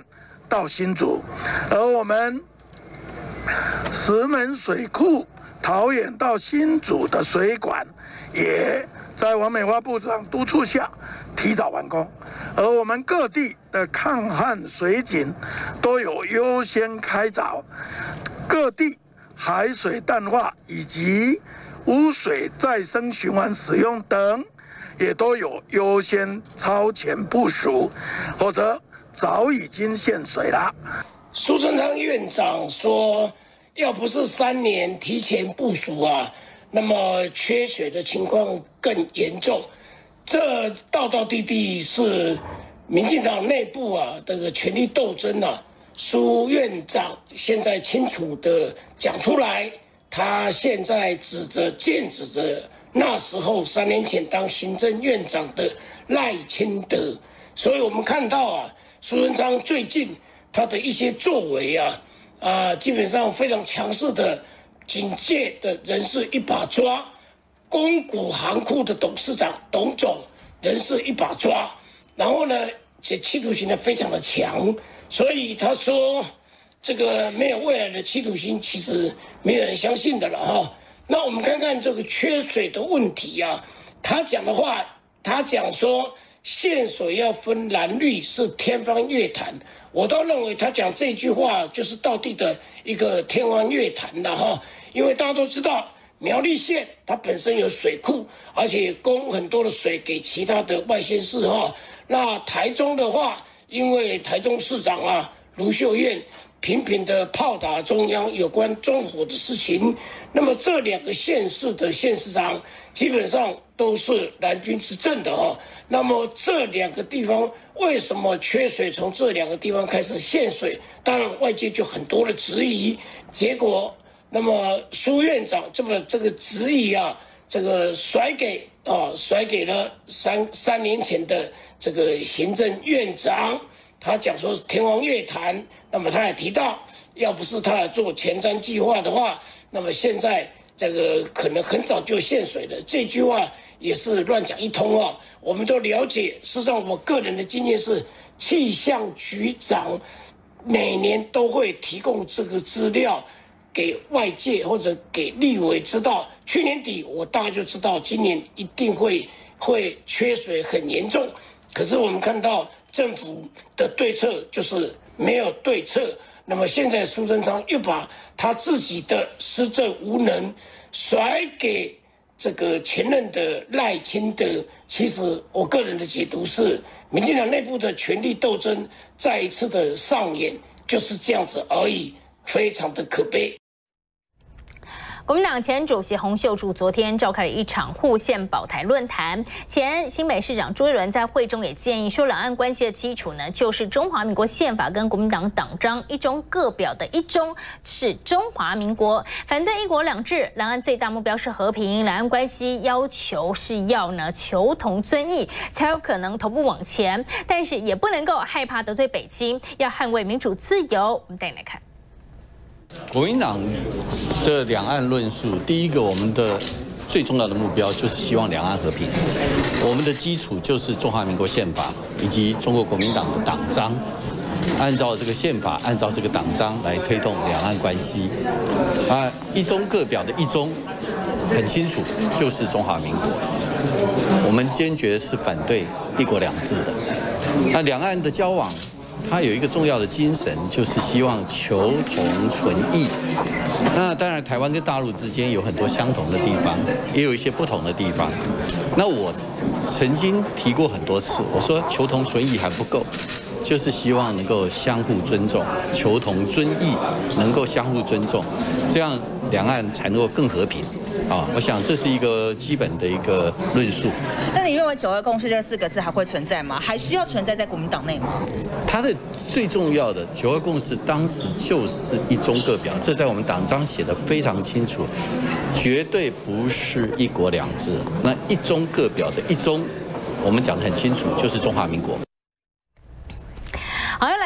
[SPEAKER 6] 到新竹，而我们石门水库桃园到新竹的水管也在王美花部长督促下提早完工，而我们各地的抗旱水井都有优先开凿，各地海水淡化以及污水再生循环使用等，也都有优先超前部署，否则早已经限水了。
[SPEAKER 7] 苏贞昌院长说，要不是三年提前部署啊，那么缺水的情况更严重。这道道地地是民进党内部啊这个权力斗争啊。苏院长现在清楚的讲出来，他现在指着剑指着那时候三年前当行政院长的赖清德，所以我们看到啊，苏贞昌最近他的一些作为啊啊，基本上非常强势的警戒的人士一把抓，公股行库的董事长董总人士一把抓，然后呢，这企图心呢非常的强，所以他说这个没有未来的企图心，其实没有人相信的了哈。那我们看看这个缺水的问题啊，他讲的话，他讲说限水要分蓝绿是天方夜谭，我倒认为他讲这句话就是道地的一个天方夜谭的哈，因为大家都知道苗栗县它本身有水库，而且供很多的水给其他的外县市哈。那台中的话，因为台中市长啊卢秀燕频频的炮打中央有关中火的事情，那么这两个县市的县市长基本上都是蓝军执政的哈。那么这两个地方为什么缺水？从这两个地方开始限水，当然外界就很多的质疑。结果，那么苏院长这么这个质疑啊，这个甩给啊甩给了三三年前的这个行政院长，他讲说是天方夜谭。那么他也提到，要不是他做前瞻计划的话，那么现在这个可能很早就限水了。这句话也是乱讲一通啊！我们都了解，事实上我个人的经验是，气象局长每年都会提供这个资料给外界或者给立委知道。去年底我大概就知道，今年一定会会缺水很严重。可是我们看到政府的对策就是没有对策。那么现在苏贞昌又把他自己的施政无能甩给这个前任的赖清德，其实我个人的解读是，民进党内部的权力斗争再一次的上演，就是这样子而已，非常的可悲。
[SPEAKER 1] 国民党前主席洪秀柱昨天召开了一场护宪保台论坛，前新北市长朱立伦在会中也建议说，两岸关系的基础呢，就是中华民国宪法跟国民党党章一中各表的一中是中华民国，反对一国两制，两岸最大目标是和平，两岸关系要求是要呢求同尊异，才有可能同步往前，但是也不能够害怕得罪北京，要捍卫民主自由。我们带你来看。
[SPEAKER 8] 国民党的两岸论述，第一个，我们的最重要的目标就是希望两岸和平。我们的基础就是中华民国宪法以及中国国民党的党章，按照这个宪法，按照这个党章来推动两岸关系。啊，一中各表的一中很清楚，就是中华民国。我们坚决是反对一国两制的。那两岸的交往，它有一个重要的精神，就是希望求同存异。那当然，台湾跟大陆之间有很多相同的地方，也有一些不同的地方。那我曾经提过很多次，我说求同存异还不够，就是希望能够相互尊重，求同尊异，能够相互尊重，这样两岸才能够更和平。啊，我想这是一个基本的一个论述。
[SPEAKER 9] 那你认为九二共识这四个字还会存在吗？还需要存在在国民党内吗？
[SPEAKER 8] 它的最重要的九二共识当时就是一中各表，这在我们党章写得非常清楚，绝对不是一国两制。那一中各表的一中，我们讲得很清楚，就是中华民国。
[SPEAKER 1] 好，要来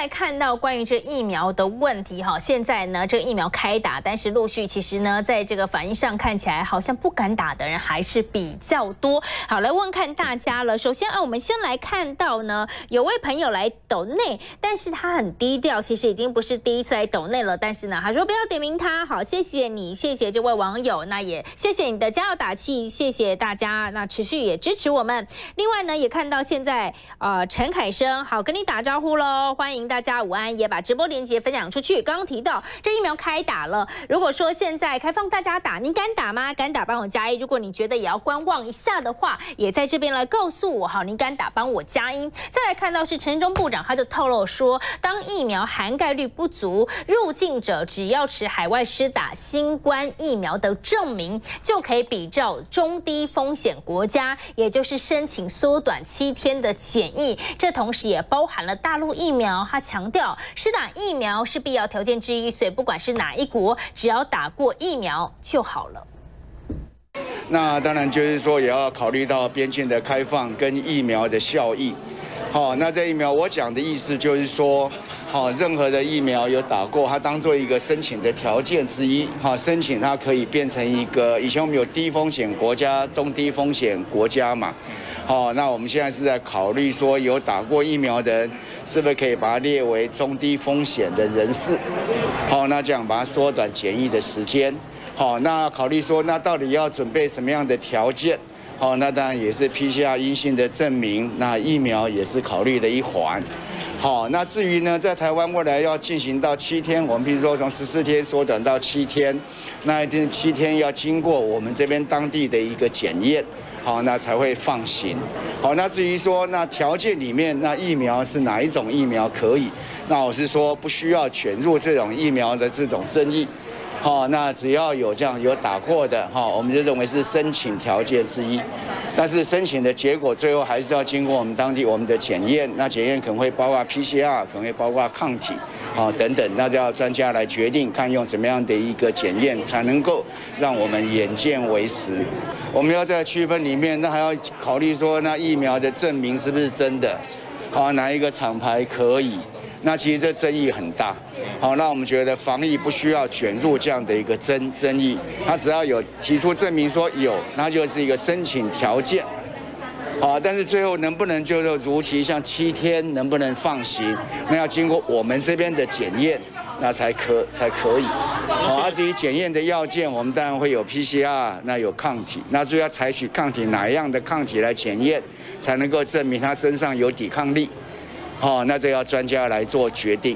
[SPEAKER 1] 来看到关于这疫苗的问题哈，现在呢这个疫苗开打，但是陆续其实呢在这个反应上看起来好像不敢打的人还是比较多。好，来问看大家了。首先啊，我们先来看到呢，有位朋友来抖内，但是他很低调，其实已经不是第一次来抖内了。但是呢，他说不要点名他。好，谢谢你，谢谢这位网友，那也谢谢你的加油打气，谢谢大家，那持续也支持我们。另外呢，也看到现在呃陈凯生，好跟你打招呼喽，欢迎大家午安，也把直播链接分享出去。刚刚提到这疫苗开打了，如果说现在开放大家打，你敢打吗？敢打帮我加一，如果你觉得也要观望一下的话，也在这边来告诉我，好，你敢打帮我加一。再来看到是陈忠部长，他就透露说，当疫苗涵盖率不足，入境者只要持海外施打新冠疫苗的证明，就可以比照中低风险国家，也就是申请缩短七天的检疫。这同时也包含了大陆疫苗。他强调，施打疫苗是必要条件之一，所以不管是哪一国，只要打过疫苗就好了。
[SPEAKER 10] 那当然就是说，也要考虑到边境的开放跟疫苗的效益。好，那这疫苗我讲的意思就是说，好，任何的疫苗有打过，它当做一个申请的条件之一。好，申请它可以变成一个，以前我们有低风险国家、中低风险国家嘛。好，那我们现在是在考虑说，有打过疫苗的人，是不是可以把它列为中低风险的人士？好，那这样把它缩短检疫的时间。好，那考虑说，那到底要准备什么样的条件？好，那当然也是 P C R 阴性的证明，那疫苗也是考虑的一环。好，那至于呢，在台湾未来要进行到七天，我们比如说从十四天缩短到七天，那一定七天要经过我们这边当地的一个检验，好，那才会放行。好，那至于说那条件里面，那疫苗是哪一种疫苗可以？那我是说不需要卷入这种疫苗的这种争议。好，那只要有这样有打过的，哈，我们就认为是申请条件之一。但是申请的结果最后还是要经过我们当地我们的检验，那检验可能会包括 P C R， 可能会包括抗体，啊等等，那就要专家来决定，看用什么样的一个检验才能够让我们眼见为实。我们要在区分里面，那还要考虑说，那疫苗的证明是不是真的？啊，哪一个厂牌可以？那其实这争议很大，好，那我们觉得防疫不需要卷入这样的一个争争议，它只要有提出证明说有，那就是一个申请条件，好，但是最后能不能就是如期像七天能不能放行，那要经过我们这边的检验，那才可才可以，好，而至于检验的要件，我们当然会有 P C R， 那有抗体，那就要采取抗体哪样的抗体来检验，才能够证明他身上有抵抗力。好，那这要专家来做决定。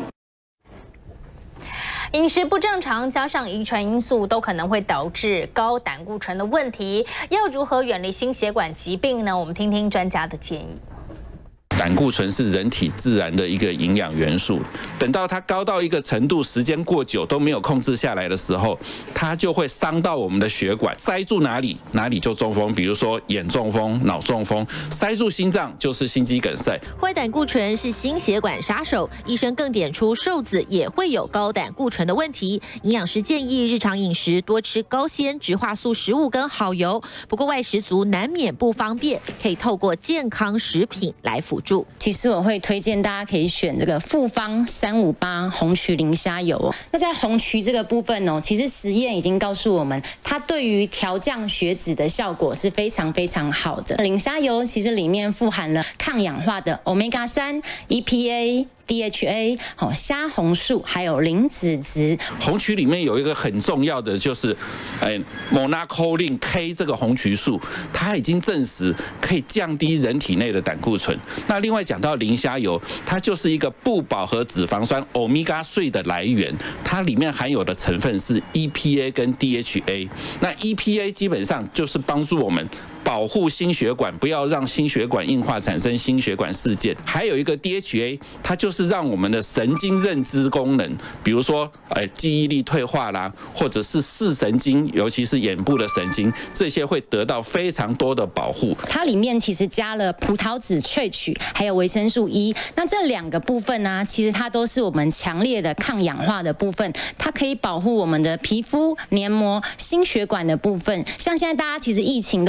[SPEAKER 1] 饮食不正常加上遗传因素，都可能会导致高胆固醇的问题。要如何远离心血管疾病呢？我们听听专家的建议。
[SPEAKER 11] 胆固醇是人体自然的一个营养元素，等到它高到一个程度，时间过久都没有控制下来的时候，它就会伤到我们的血管，塞住哪里，哪里就中风。比如说眼中风、脑中风，塞住心脏就是心肌梗塞。
[SPEAKER 12] 坏胆固醇是心血管杀手，医生更点出瘦子也会有高胆固醇的问题。营养师建议日常饮食多吃高纤、植化素食物跟好油，不过外食族难免不方便，可以透过健康食品来辅助。
[SPEAKER 13] 其实我会推荐大家可以选这个复方三五八红曲磷虾油哦。那在红曲这个部分哦，其实实验已经告诉我们，它对于调降血脂的效果是非常非常好的。磷虾油其实里面富含了抗氧化的 欧米伽三、E P A。D H A 好，虾红素还有磷脂质。
[SPEAKER 11] 红曲里面有一个很重要的就是，哎 ，Monacolin K 这个红曲素，它已经证实可以降低人体内的胆固醇。那另外讲到磷虾油，它就是一个不饱和脂肪酸欧米伽三的来源，它里面含有的成分是 E P A 跟 D H A。那 E P A 基本上就是帮助我们保护心血管，不要让心血管硬化产生心血管事件。还有一个 D H A， 它就是让我们的神经认知功能，比如说呃记忆力退化啦，或者是视神经，尤其是眼部的神经，这些会得到非常多的保护。
[SPEAKER 13] 它里面其实加了葡萄籽萃取，还有维生素 E。那这两个部分呢、啊，其实它都是我们强烈的抗氧化的部分，它可以保护我们的皮肤、黏膜、心血管的部分。像现在大家其实疫情都很害怕。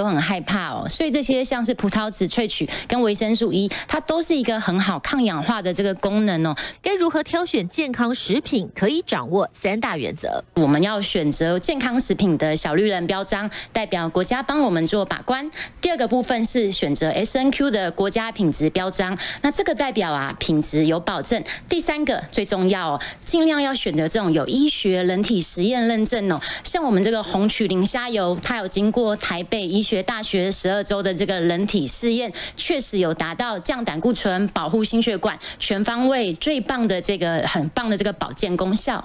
[SPEAKER 13] 怕哦。所以这些像是葡萄籽萃取跟维生素 E， 它都是一个很好抗氧化的这个功能哦。
[SPEAKER 12] 该如何挑选健康食品？可以掌握三大原则。
[SPEAKER 13] 我们要选择健康食品的小绿人标章，代表国家帮我们做把关。第二个部分是选择 S N Q 的国家品质标章，那这个代表啊品质有保证。第三个最重要哦，尽量要选择这种有医学人体实验认证哦，像我们这个红曲磷虾油，它有经过台北医学大学十二周的这个人体试验，确实有达到降胆固醇、保护心血管、全方位最棒的这个很棒的这个保健功效。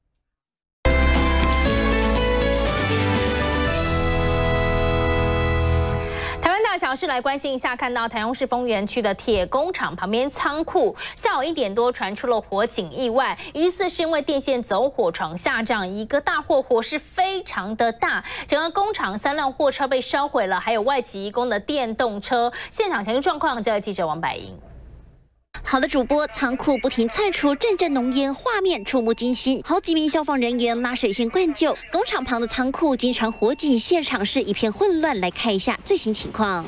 [SPEAKER 1] 大小事来关心一下，看到台中市丰原区的铁工厂旁边仓库，下午一点多传出了火警意外，疑似是因为电线走火闯下这样一个大火，火势非常的大，整个工厂三辆货车被烧毁了，还有外籍移工的电动车。现场详细状况，交给记者王百英。
[SPEAKER 14] 好的主播，仓库不停窜出阵阵浓烟，画面触目惊心。好几名消防人员拉水线灌救。工厂旁的仓库经常火警，现场是一片混乱。来看一下最新情况。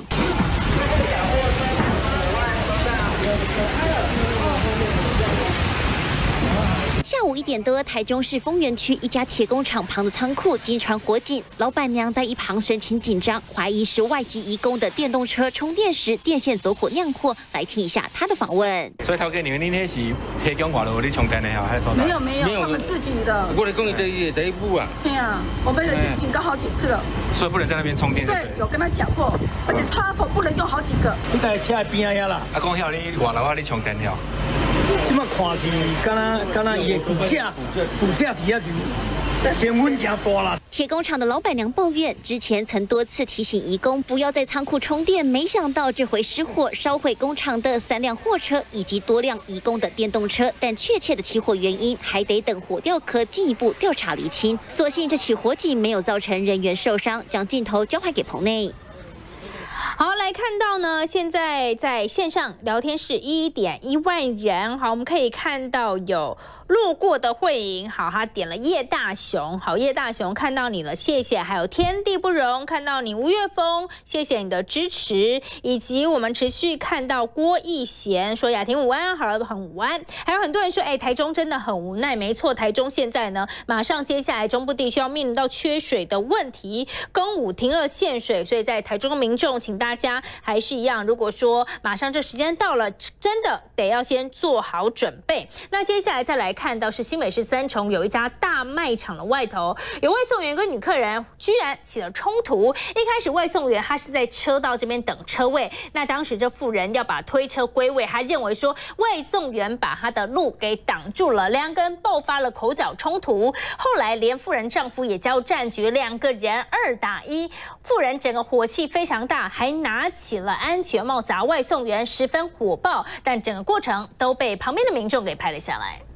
[SPEAKER 14] 下午一点多，台中市丰原区一家铁工厂旁的仓库经传火警，老板娘在一旁神情紧张，怀疑是外籍移工的电动车充电时电线走火酿祸。来听一下她的访问。
[SPEAKER 15] 所以头家，你们那天是铁工外头你充电的哈？
[SPEAKER 25] 没有没有，他们自己的。
[SPEAKER 15] 我来讲，第一第一步啊。
[SPEAKER 25] 对啊，我们已经警告好几次了。
[SPEAKER 15] 所以不能在那边充电。
[SPEAKER 25] 对，有跟他讲过，而且插头不能用好几个。
[SPEAKER 15] 你在车边啊啦。啊，讲晓你外头啊，你充电了。
[SPEAKER 16] 即马看是，敢若敢若伊的骨架，骨架底下就升温真大啦。
[SPEAKER 14] 铁工厂的老板娘抱怨，之前曾多次提醒移工不要在仓库充电，没想到这回失火，烧毁工厂的三辆货车以及多辆移工的电动车。但确切的起火原因还得等火调科进一步调查厘清。所幸这起火警没有造成人员受伤。将镜头交还给棚内。
[SPEAKER 1] 好，来看到呢，现在在线上聊天是一点一万人。好，我们可以看到有路过的慧莹，好，他点了叶大雄，好，叶大雄看到你了，谢谢。还有天地不容，看到你，吴月峰，谢谢你的支持。以及我们持续看到郭义贤说雅婷午安，好了，很午安。还有很多人说，哎，台中真的很无奈，没错，台中现在呢，马上接下来中部地区要面临到缺水的问题，公五停二限水，所以在台中的民众，请大家还是一样，如果说马上这时间到了，真的得要先做好准备。那接下来再来看到是新北市三重有一家大卖场的外头，有外送员跟女客人居然起了冲突。一开始外送员他是在车道这边等车位，那当时这妇人要把推车归位，他认为说外送员把他的路给挡住了，两个人爆发了口角冲突。后来连妇人丈夫也加入战局，两个人二打一，妇人整个火气非常大，还拿起了安全帽砸外送员，十分火爆，但整个过程都被旁边的民众给拍了下来。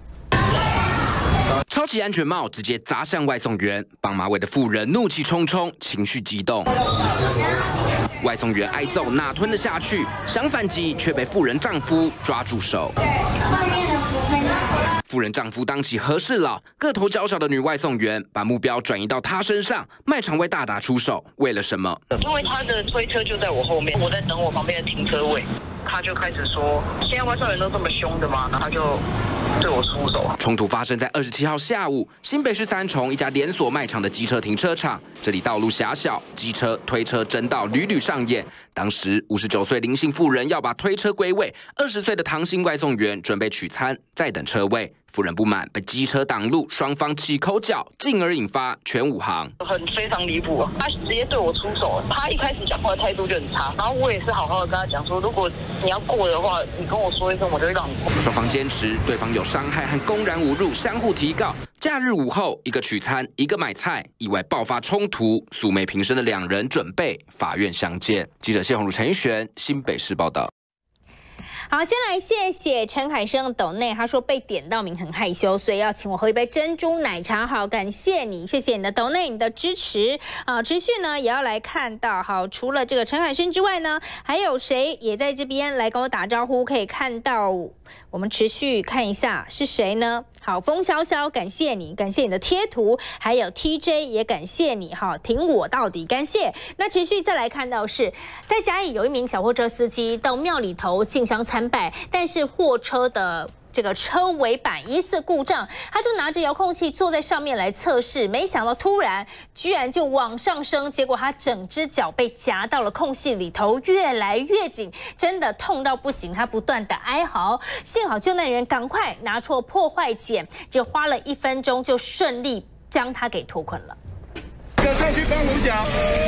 [SPEAKER 17] 抄起安全帽，直接砸向外送员，绑马尾的妇人怒气冲冲，情绪激动。外送员挨揍哪吞得下去，想反击却被妇人丈夫抓住手。妇人丈夫当起和事佬，个头较小的女外送员把目标转移到她身上，卖场外大打出手，为了什么？
[SPEAKER 18] 因为他的推车就在我后面，我在等我旁边的停车位，他就开始说：“现在外送员都这么凶的吗？”然后他就对我出手。
[SPEAKER 17] 冲突发生在二十七号下午，新北市三重一家连锁卖场的机车停车场，这里道路狭小，机车、推车争道屡屡上演。当时五十九岁林姓妇人要把推车归位，二十岁的唐姓外送员准备取餐，在等车位。妇人不满，被机车挡路，双方起口角，进而引发全武行。
[SPEAKER 18] 很非常离谱，他直接对我出手。他一开始讲话的态度就很差，然后我也是好好的跟他讲说，如果你要过的话，你跟我说一声，我就会让你过。
[SPEAKER 17] 双方坚持，对方有伤害和公然侮辱，相互提告。假日午后，一个取餐，一个买菜，意外爆发冲突，素昧平生的两人准备法院相见。记者谢宏儒、陈奕璇，新北市报道。
[SPEAKER 1] 好，先来谢谢陈海生的抖内，他说被点到名很害羞，所以要请我喝一杯珍珠奶茶。好，感谢你，谢谢你的抖内，你的支持啊！持续呢也要来看到，好，除了这个陈海生之外呢，还有谁也在这边来跟我打招呼？可以看到，我们持续看一下是谁呢？好，风潇潇，感谢你，感谢你的贴图，还有 T J 也感谢你，哈，挺我到底，感谢。那持续再来看到是在嘉义有一名小货车司机到庙里头进香参拜，但是货车的这个车尾板疑似故障，他就拿着遥控器坐在上面来测试，没想到突然居然就往上升，结果他整只脚被夹到了空隙里头，越来越紧，真的痛到不行，他不断的哀嚎。幸好救难人员赶快拿出破坏剪，只花了一分钟就顺利将他给脱困了。
[SPEAKER 15] 要上去帮五角，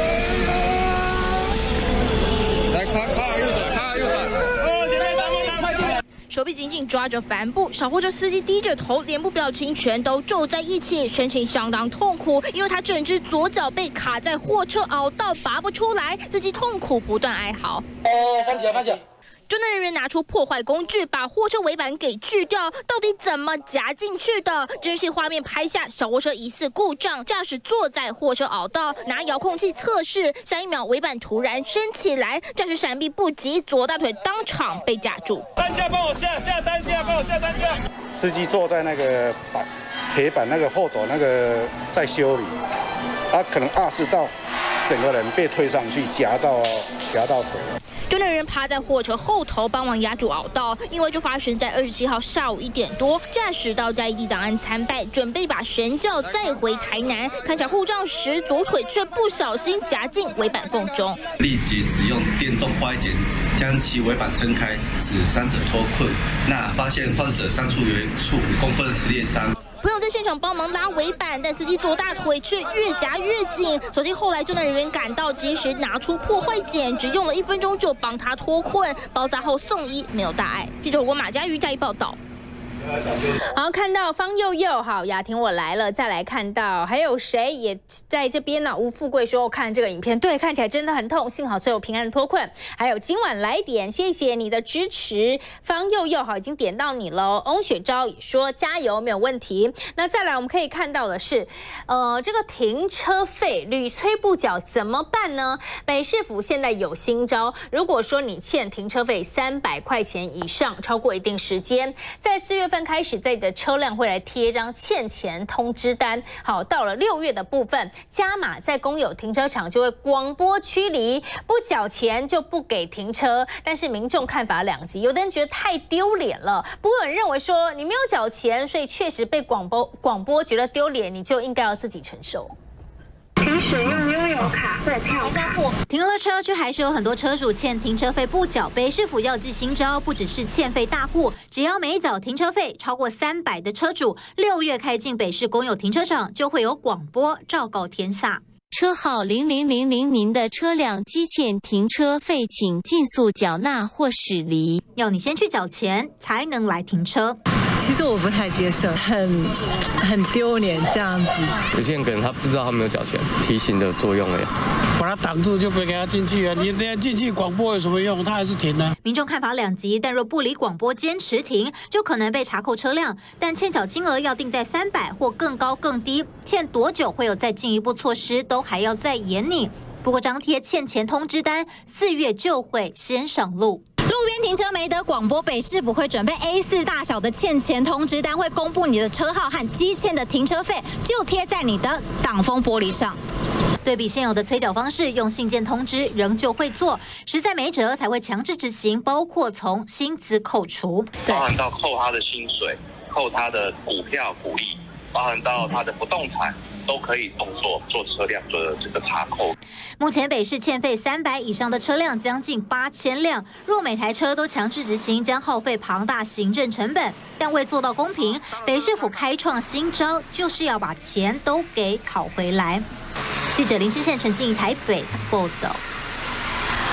[SPEAKER 15] 来卡卡右转，卡右转。哦，前面挡住，快点！
[SPEAKER 25] 手臂紧紧抓着帆布，小货车司机低着头，脸部表情全都皱在一起，神情相当痛苦，因为他整只左脚被卡在货车凹道，拔不出来，自己痛苦不断哀嚎。
[SPEAKER 15] 哎，翻起来，翻起来！
[SPEAKER 25] 救难人员拿出破坏工具，把货车尾板给锯掉，到底怎么夹进去的？真实画面拍下小货车疑似故障，驾驶坐在货车凹道，拿遥控器测试，下一秒尾板突然升起来，驾驶闪避不及，左大腿当场被夹住。
[SPEAKER 15] 担架帮我下，下担架，帮我下担架。
[SPEAKER 4] 司机坐在那个板铁板那个后斗那个在修理，他可能二十到整个人被推上去，夹到夹到腿。
[SPEAKER 25] 救难人趴在货车后头帮忙压住凹道，因为就发生在二十七号下午一点多，驾驶到嘉义地档案参拜，准备把神教载回台南，看查护照时，左腿却不小心夹进尾板缝中，
[SPEAKER 19] 立即使用电动破坏剪将其尾板撑开，使伤者脱困。那发现患者伤处有处五公分的撕裂伤。
[SPEAKER 25] 朋友在现场帮忙拉尾板，但司机左大腿却越夹越紧。所幸后来救难人员赶到，及时拿出破坏剪，只用了一分钟就帮他脱困，包扎后送医，没有大碍。记者火锅马家瑜嘉义报道。
[SPEAKER 1] 好，看到方佑佑，好，雅婷我来了。再来看到还有谁也在这边呢？吴富贵说，我看这个影片，对，看起来真的很痛，幸好最后平安脱困。还有今晚来点，谢谢你的支持，方佑佑，好，已经点到你了。翁雪昭也说加油，没有问题。那再来我们可以看到的是，呃，这个停车费屡催不缴怎么办呢？北市府现在有新招，如果说你欠停车费三百块钱以上，超过一定时间，在四月份开始，在你的车辆会来贴一张欠钱通知单。好，到了六月的部分，加码在公有停车场就会广播驱离，不缴钱就不给停车。但是民众看法两极，有的人觉得太丢脸了，不过有人认为说你没有缴钱，所以确实被广播广播觉得丢脸，你就应该要自己承受。
[SPEAKER 20] 请使用悠游卡或票卡。
[SPEAKER 21] 停了车，却还是有很多车主欠停车费不缴。北市府要记新招，不只是欠费大户，只要每缴停车费超过三百的车主，六月开进北市公有停车场就会有广播昭告天下。
[SPEAKER 22] 车号零零零零，您的车辆积欠停车费，请尽速缴纳或驶离。
[SPEAKER 21] 要你先去缴钱，才能来停车。
[SPEAKER 23] 其实我不太接受，很很丢脸这样子。
[SPEAKER 27] 有些人可能他不知道他没有缴钱，提醒的作用而已。
[SPEAKER 28] 把他挡住就不给他进去啊！你等下进去广播有什么用？他还是停呢。
[SPEAKER 21] 民众看法两极，但若不理广播坚持停，就可能被查扣车辆。但欠缴金额要定在三百或更高更低，欠多久会有再进一步措施，都还要再严拟。不过张贴欠钱通知单，四月就会先上路。 路边停车没得广播，北市府会准备 A 四 大小的欠钱通知单，会公布你的车号和积欠的停车费，就贴在你的挡风玻璃上。对比现有的催缴方式，用信件通知仍旧会做，实在没辙才会强制执行，包括从薪资扣除，
[SPEAKER 29] 包含到扣他的薪水、扣他的股票股利，包含到他的不动产。都可以动作做车辆的这个查扣。
[SPEAKER 21] 目前北市欠费三百以上的车辆将近八千辆，若每台车都强制执行，将耗费庞大行政成本。但为做到公平，北市府开创新招，就是要把钱都给讨回来。记者林新宪、陈静怡台北报道。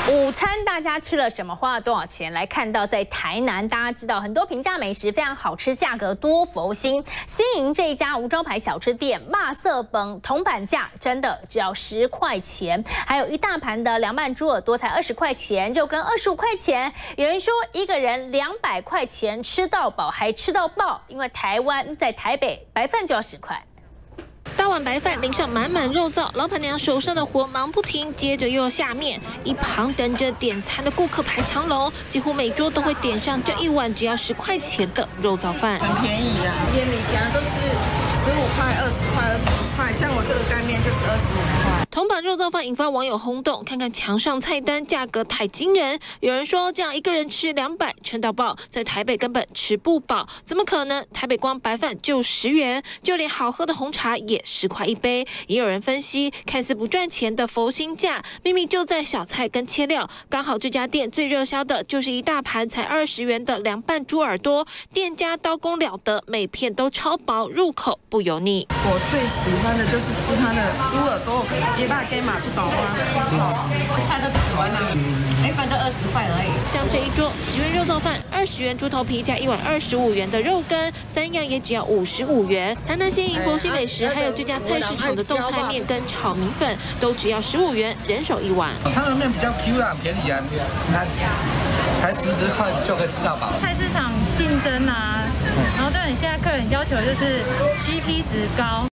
[SPEAKER 1] 午餐大家吃了什么？花了多少钱？来看到在台南，大家知道很多平价美食非常好吃，价格多佛心。新营这一家无招牌小吃店，肉色本铜板价真的只要十块钱，还有一大盘的凉拌猪耳朵才二十块钱，肉羹二十五块钱。有人说一个人两百块钱吃到饱还吃到爆，因为台湾在台北白饭就要十块。
[SPEAKER 21] 大碗白饭淋上满满肉燥，老板娘手上的活忙不停，接着又要下面，一旁等着点餐的顾客排长龙，几乎每桌都会点上这一碗只要十块钱的肉燥饭，
[SPEAKER 2] 很便宜啊！烟米夹都是十五块、二十块、二十五块，像我这个干面就是二十五块。
[SPEAKER 21] 铜板肉燥饭引发网友轰动，看看墙上菜单，价格太惊人。有人说这样一个人吃两百，撑到爆，在台北根本吃不饱，怎么可能？台北光白饭就十元，就连好喝的红茶也 十块一杯，也有人分析，看似不赚钱的佛心价，秘密就在小菜跟切料。刚好这家店最热销的就是一大盘才二十元的凉拌猪耳朵，店家刀工了得，每片都超薄，入口不油腻。
[SPEAKER 2] 我最喜欢的就是吃它的猪耳朵，也大给马去搞啊，很好吃。菜都吃完了，每份都二十块而已。
[SPEAKER 21] 像这一桌十元肉燥饭，二十元猪头皮加一碗二十五元的肉羹，三样也只要五十五元。台南新营佛系美食，还有这家 菜市场的豆菜面跟炒米粉都只要十五元，人手一碗。
[SPEAKER 3] 他们面比较 Q 啦，便宜啊，那才十十块就可以吃到饱。
[SPEAKER 5] 菜市场竞争啊，然后对你现在客人要求就是 C P 值高。